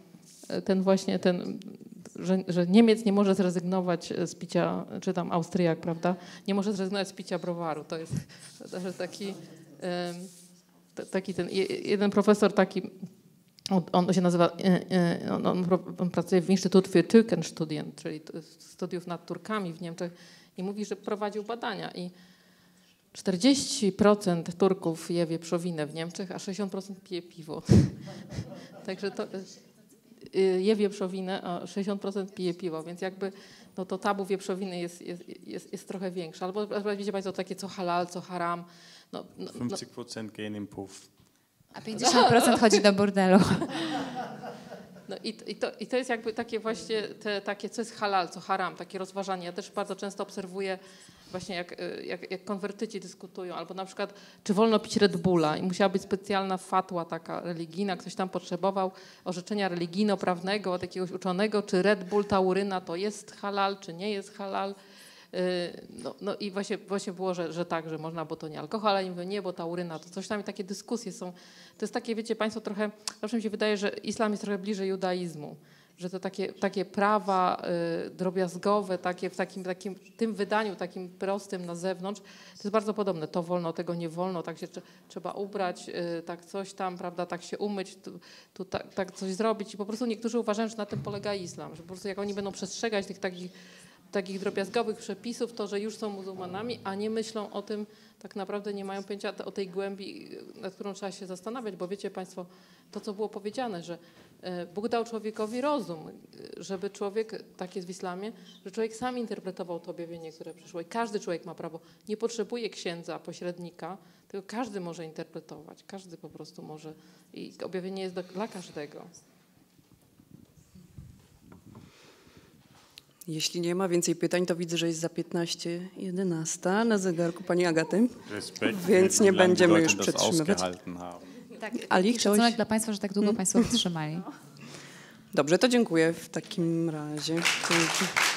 że Niemiec nie może zrezygnować z picia, czy tam Austriak, prawda, nie może zrezygnować z picia browaru. To jest taki ten jeden profesor taki, on się nazywa, on pracuje w Instytut für Türkenstudien, czyli studiów nad Turkami w Niemczech i mówi, że prowadził badania i 40% Turków je wieprzowinę w Niemczech, a 60% pije piwo. Także to je wieprzowinę, a 60% pije piwo, więc jakby no to tabu wieprzowiny jest trochę większe. Albo wiecie Państwo, takie co halal, co haram. 50% gehen im Puff. A 50% chodzi do burdelu. No i to jest jakby takie właśnie, takie co jest halal, co haram, takie rozważanie. Ja też bardzo często obserwuję właśnie jak konwertyci dyskutują, albo na przykład czy wolno pić Red Bulla i musiała być specjalna fatwa taka religijna, ktoś tam potrzebował orzeczenia religijno-prawnego od jakiegoś uczonego, czy Red Bull, tauryna to jest halal, czy nie jest halal. No i właśnie było, że tak, że można, bo to nie alkohol, ale mówię, nie, bo tauryna, to coś tam i takie dyskusje są. To jest takie, wiecie Państwo, trochę, zawsze mi się wydaje, że islam jest trochę bliżej judaizmu, że to takie prawa drobiazgowe, takie w tym wydaniu takim prostym na zewnątrz, to jest bardzo podobne. To wolno, tego nie wolno, tak się trzeba ubrać, tak coś tam, prawda, tak się umyć, tu tak coś zrobić i po prostu niektórzy uważają, że na tym polega islam, że po prostu jak oni będą przestrzegać tych takich drobiazgowych przepisów, to, że już są muzułmanami, a nie myślą o tym, tak naprawdę nie mają pojęcia o tej głębi, nad którą trzeba się zastanawiać, bo wiecie Państwo, to co było powiedziane, że Bóg dał człowiekowi rozum, żeby człowiek, tak jest w islamie, że człowiek sam interpretował to objawienie, które przyszło i każdy człowiek ma prawo, nie potrzebuje księdza, pośrednika, tylko każdy może interpretować, każdy po prostu może i objawienie jest dla każdego. Jeśli nie ma więcej pytań, to widzę, że jest za 15:11 na zegarku pani Agaty, więc nie będziemy już przetrzymywać. Tak, Ali, chciałeś? Szacunek dla Państwa, że tak długo Państwo wytrzymali. Dobrze, to dziękuję w takim razie. Dzięki.